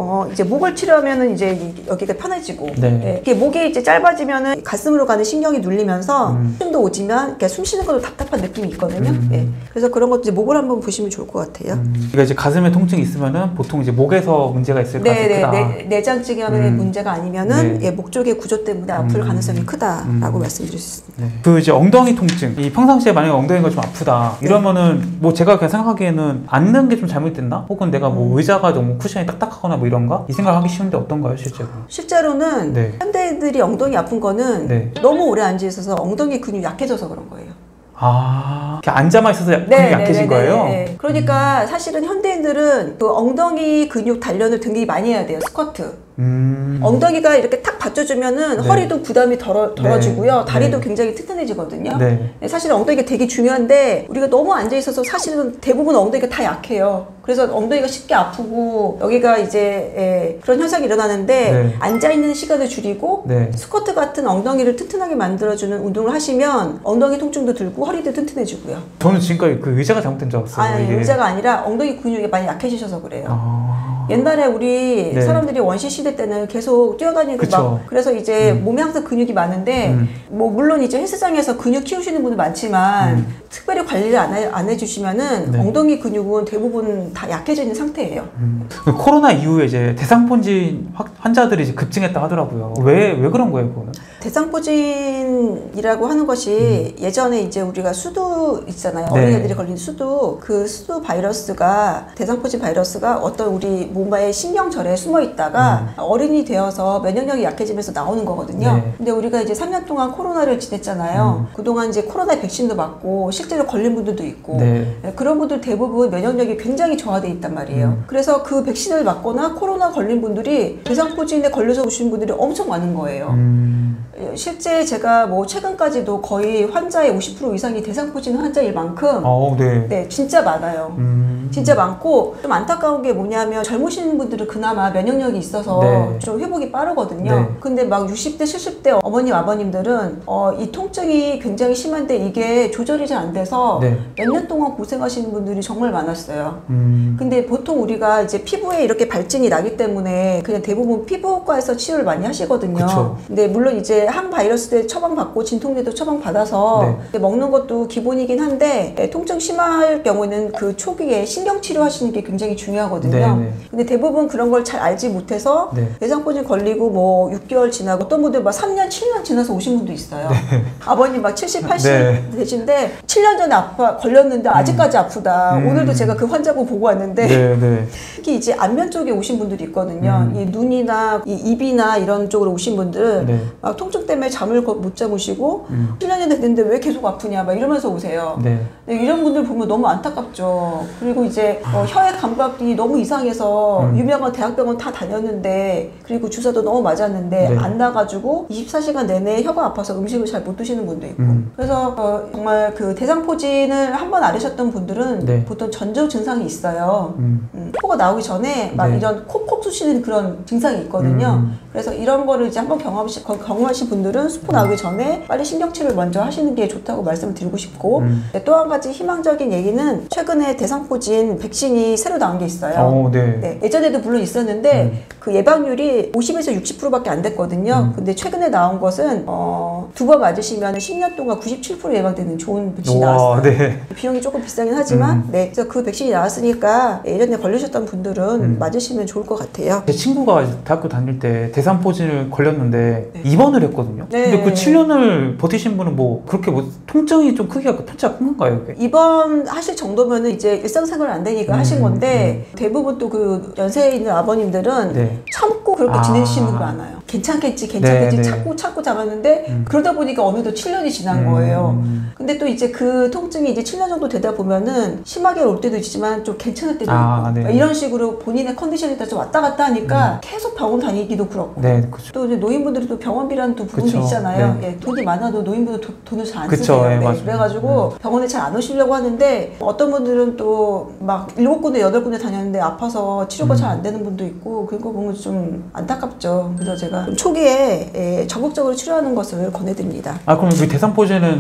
어, 이제 목을 치료하면은 이제 여기가 편해지고, 네. 예, 이게 목이 이제 짧아지면은 가슴으로 가는 신경이 눌리면서 음. 숨도 오지만 이렇게 숨 쉬는 것도 답답한 느낌이 있거든요. 음. 예, 그래서 그런 것도 이제 목을 한번 보시면 좋을 것 같아요. 음. 그러니까 이제 가슴에 통증이 있으면은 보통 이제 목에서 문제가 있을 가능성이 네, 크다. 네, 내장증의 음. 문제가 아니면은 네. 예, 목 쪽의 구조 때문에 아플 음. 가능성이 크다라고 음. 말씀드릴 수 있습니다. 네. 그 이제 엉덩이 통증, 이 평상시에 만약에 엉덩이가 좀 아프다 이러면은 뭐 제가 그냥 생각하기에는 앉는 게 좀 잘못됐나? 혹은 내가 뭐 음. 의자가 너무 쿠션이 딱딱하거나 뭐 이런가? 이 생각하기 쉬운데 어떤가요, 실제로? 실제로는 네. 현대인들이 엉덩이 아픈 거는 네. 너무 오래 앉아 있어서 엉덩이 근육이 약해져서 그런 거예요. 아, 이렇게 앉아만 있어서 근육이 네, 약해진 네, 거예요? 네, 네. 그러니까 음. 사실은 현대인들은 그 엉덩이 근육 단련을 굉장히 많이 해야 돼요. 스쿼트. 음. 엉덩이가 이렇게 탁 받쳐주면은 네. 허리도 부담이 덜어, 덜어지고요. 네. 다리도 네. 굉장히 튼튼해지거든요. 네. 사실 엉덩이가 되게 중요한데 우리가 너무 앉아있어서 사실은 대부분 엉덩이가 다 약해요. 그래서 엉덩이가 쉽게 아프고 여기가 이제 예, 그런 현상이 일어나는데 네. 앉아있는 시간을 줄이고 네. 스쿼트 같은 엉덩이를 튼튼하게 만들어주는 운동을 하시면 엉덩이 통증도 들고 허리도 튼튼해지고요. 저는 지금까지 그 의자가 잘못된 줄 알았어요. 아니, 이게. 의자가 아니라 엉덩이 근육이 많이 약해지셔서 그래요. 아... 옛날에 우리 네. 사람들이 원시 시대 때는 계속 뛰어다니고 그쵸. 막 그래서 이제 음. 몸에 항상 근육이 많은데 음. 뭐 물론 이제 헬스장에서 근육 키우시는 분들 많지만 음. 특별히 관리를 안, 해, 안 해주시면은 네. 엉덩이 근육은 대부분 다 약해져 있는 상태예요. 음. 코로나 이후에 이제 대상포진 확- 환자들이 이제 급증했다 하더라고요. 왜, 왜 그런 거예요, 그거는? 대상포진이라고 하는 것이 음. 예전에 이제 우리가 수두 있잖아요. 네. 어린애들이 걸린 수두. 그 수두 바이러스가, 대상포진 바이러스가 어떤 우리 몸의 신경절에 숨어 있다가 음. 어른이 되어서 면역력이 약해지면서 나오는 거거든요. 네. 근데 우리가 이제 삼 년 동안 코로나를 지냈잖아요. 음. 그동안 이제 코로나 백신도 맞고 실제로 걸린 분들도 있고 네. 그런 분들 대부분 면역력이 굉장히 저하되어 있단 말이에요. 음. 그래서 그 백신을 맞거나 코로나 걸린 분들이 대상포진에 걸려서 오신 분들이 엄청 많은 거예요. 음. 실제 제가 뭐 최근까지도 거의 환자의 오십 퍼센트 이상이 대상포진 환자일 만큼 오, 네. 네, 진짜 많아요. 음. 진짜 많고 좀 안타까운 게 뭐냐면 젊으신 분들은 그나마 면역력이 있어서 네. 좀 회복이 빠르거든요. 네. 근데 막 육십 대, 칠십 대 어머님, 아버님들은 어, 이 통증이 굉장히 심한데 이게 조절이 잘 안 돼서 네. 몇 년 동안 고생하시는 분들이 정말 많았어요. 음. 근데 보통 우리가 이제 피부에 이렇게 발진이 나기 때문에 그냥 대부분 피부과에서 치료를 많이 하시거든요. 그쵸. 근데 물론 이제 항바이러스제 처방받고 진통제도 처방받아서 네. 먹는 것도 기본이긴 한데 통증 심할 경우는 그 초기에 신경치료 하시는 게 굉장히 중요하거든요. 네네. 근데 대부분 그런 걸 잘 알지 못해서 네. 대상포진 걸리고 뭐 육 개월 지나고 어떤 분들 막 삼 년, 칠 년 지나서 오신 분도 있어요. 네. 아버님 막 칠십, 팔십 네. 되신데 칠 년 전에 아파 걸렸는데 아직까지 음. 아프다. 음. 오늘도 제가 그 환자분 보고 왔는데 네네. 특히 이제 안면 쪽에 오신 분들이 있거든요. 음. 이 눈이나 이 입이나 이런 쪽으로 오신 분들 네. 막 통증 때문에 잠을 못 자무시고 음. 칠 년이 됐는데 왜 계속 아프냐 막 이러면서 오세요. 네. 이런 분들 보면 너무 안타깝죠. 그리고 이제 어, 혀의 감각이 너무 이상해서 음. 유명한 대학병원 다 다녔는데 그리고 주사도 너무 맞았는데 네. 안 나가지고 이십사 시간 내내 혀가 아파서 음식을 잘 못 드시는 분도 있고 음. 그래서 어, 정말 그 대상포진을 한 번 앓으셨던 분들은 네. 보통 전조 증상이 있어요. 음. 음, 코가 나오기 전에 막 네. 이런 콕콕 쑤시는 그런 증상이 있거든요. 음. 그래서 이런 거를 이제 한번 경험하시, 경험하신 분들은 수포 나오기 전에 빨리 신경치료를 먼저 하시는 게 좋다고 말씀을 드리고 싶고 음. 또 한 가지 희망적인 얘기는 최근에 대상포진 백신이 새로 나온 게 있어요. 오, 네. 네, 예전에도 물론 있었는데 음. 그 예방률이 오십에서 육십 퍼센트밖에 안 됐거든요. 음. 근데 최근에 나온 것은 어, 두 번 맞으시면 십 년 동안 구십칠 퍼센트 예방되는 좋은 백신이 우와, 나왔어요. 네. 비용이 조금 비싸긴 하지만 음. 네, 그래서 그 백신이 나왔으니까 예전에 걸리셨던 분들은 음. 맞으시면 좋을 것 같아요. 제 친구가 대학교 다닐 때 대상포진을 걸렸는데 네. 입원을 했거든요. 네. 근데 그 칠 년을 버티신 분은 뭐 그렇게 뭐 통증이 좀 크기가 편차가 큰 건가요? 그게? 입원하실 정도면은 이제 일상생활 안 되니까 음, 하신 건데 음. 대부분 또 그 연세에 있는 아버님들은 네. 참고 그렇게 아. 지내시는 분들 많아요. 괜찮겠지, 괜찮겠지 네, 참고 네. 참고 잡았는데 음. 그러다 보니까 어느덧 칠 년이 지난 음. 거예요. 근데 또 이제 그 통증이 이제 칠 년 정도 되다 보면은 심하게 올 때도 있지만 좀 괜찮을 때도 아, 있고 네. 이런 식으로 본인의 컨디션에 따라서 왔다 갔다 하니까 음. 계속 병원 다니기도 그렇고 네, 그렇죠. 또 이제 노인분들이 또 병원비라는 또 부분도 그쵸. 있잖아요. 네. 예, 돈이 많아도 노인분들 도, 돈을 잘 안 쓰세요. 네, 네, 그래가지고 네. 병원에 잘 안 오시려고 하는데 어떤 분들은 또 막 일곱 군데 여덟 군데 다녔는데 아파서 치료가 음. 잘 안 되는 분도 있고 그거 보면 좀 안타깝죠. 그래서 제가 초기에 예, 적극적으로 치료하는 것을 권해드립니다. 아 그럼 그 대상포진은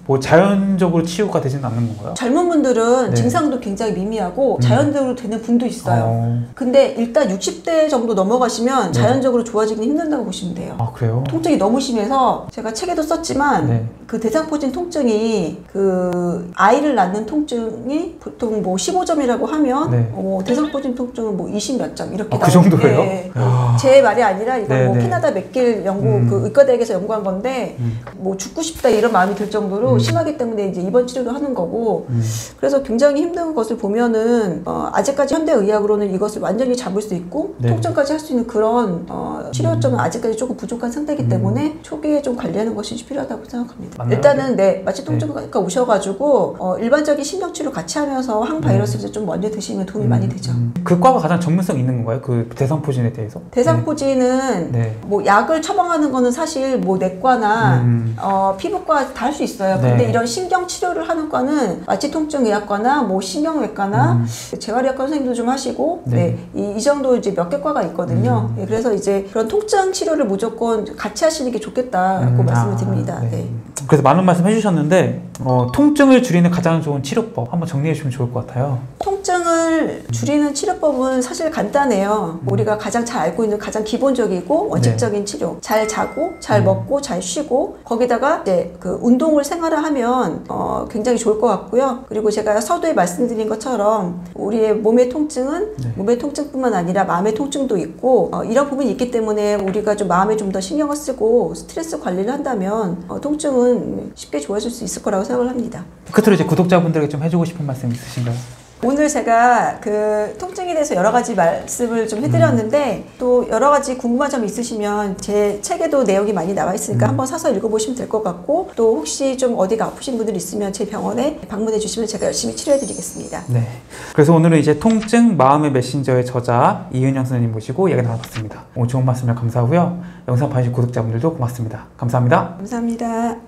뭐 자연적으로 치유가 되지는 않는 건가요? 젊은 분들은 네. 증상도 굉장히 미미하고 자연적으로 음. 되는 분도 있어요. 어. 근데 일단 육십 대 정도 넘어가시면 네. 자연적으로 좋아지기는 힘든다고 보시면 돼요. 아, 그래요? 통증이 너무 심해서 제가 책에도 썼지만 네. 그 대상포진 통증이 그 아이를 낳는 통증이 보통 뭐 십오 점이라고 하면 네. 어, 대상포진 통증은 뭐 이십 몇 점 이렇게 아, 그 정도예요? 네. 제 말이 아니라 이건 네, 뭐 네. 캐나다 맥길 연구 음. 그 의과대학에서 연구한 건데 음. 뭐 죽고 싶다 이런 마음이 들 정도로 음. 심하기 때문에 이제 입원 치료도 하는 거고 음. 그래서 굉장히 힘든 것을 보면은 어, 아직까지 현대 의학으로는 이것을 완전히 잡을 수 있고 네. 통증까지 할 수 있는 그런 어, 치료점은 음. 아직까지 조금 부족한 상태이기 음. 때문에 초기에 좀 관리하는 것이 필요하다고 생각합니다. 맞나요? 일단은 네 마취 통증과가 오셔가지고 어, 일반적인 신경치료 같이 하면서 항바이러스를 음. 좀 먼저 드시면 도움이 음. 많이 되죠. 음. 그 과가 가장 전문성 있는 건가요? 그 대상포진에 대해서? 대상포진은 네. 뭐 약을 처방하는 거는 사실 뭐 내과나 음. 어, 피부과 다 할 수 있어요. 네. 근데 이런 신경 치료를 하는 과는 마취통증의학과나 뭐 신경외과나 음. 재활의학과 선생님도 좀 하시고 네. 네. 이, 이 정도 이제 몇 개 과가 있거든요. 음. 네, 그래서 이제 그런 통증 치료를 무조건 같이 하시는 게 좋겠다고 음. 말씀을 드립니다. 아, 네. 네. 그래서 많은 말씀 해주셨는데 어, 통증을 줄이는 가장 좋은 치료법 한번 정리해 주시면 좋을 것 같아요. 통증을 줄이는 치료법은 사실 간단해요. 음. 우리가 가장 잘 알고 있는 가장 기본적이고 원칙적인 네. 치료. 잘 자고, 잘 음. 먹고, 잘 쉬고 거기다가 이제 그 운동을 생활화하면 어, 굉장히 좋을 것 같고요. 그리고 제가 서두에 말씀드린 것처럼 우리의 몸의 통증은 네. 몸의 통증뿐만 아니라 마음의 통증도 있고 어, 이런 부분이 있기 때문에 우리가 좀 마음에 좀 더 신경을 쓰고 스트레스 관리를 한다면 어, 통증은 쉽게 좋아질 수 있을 거라고 생각을 합니다. 끝으로 이제 구독자분들에게 좀 해주고 싶은 말씀 있으신가요? 오늘 제가 그 통증에 대해서 여러 가지 말씀을 좀 해드렸는데 음. 또 여러 가지 궁금한 점 있으시면 제 책에도 내용이 많이 나와 있으니까 음. 한번 사서 읽어보시면 될 것 같고 또 혹시 좀 어디가 아프신 분들 있으면 제 병원에 방문해 주시면 제가 열심히 치료해 드리겠습니다. 네. 그래서 오늘은 이제 통증 마음의 메신저의 저자 이은영 선생님 모시고 이야기 나눠봤습니다. 오늘 좋은 말씀을 감사하고요. 영상 봐주신 구독자분들도 고맙습니다. 감사합니다. 감사합니다.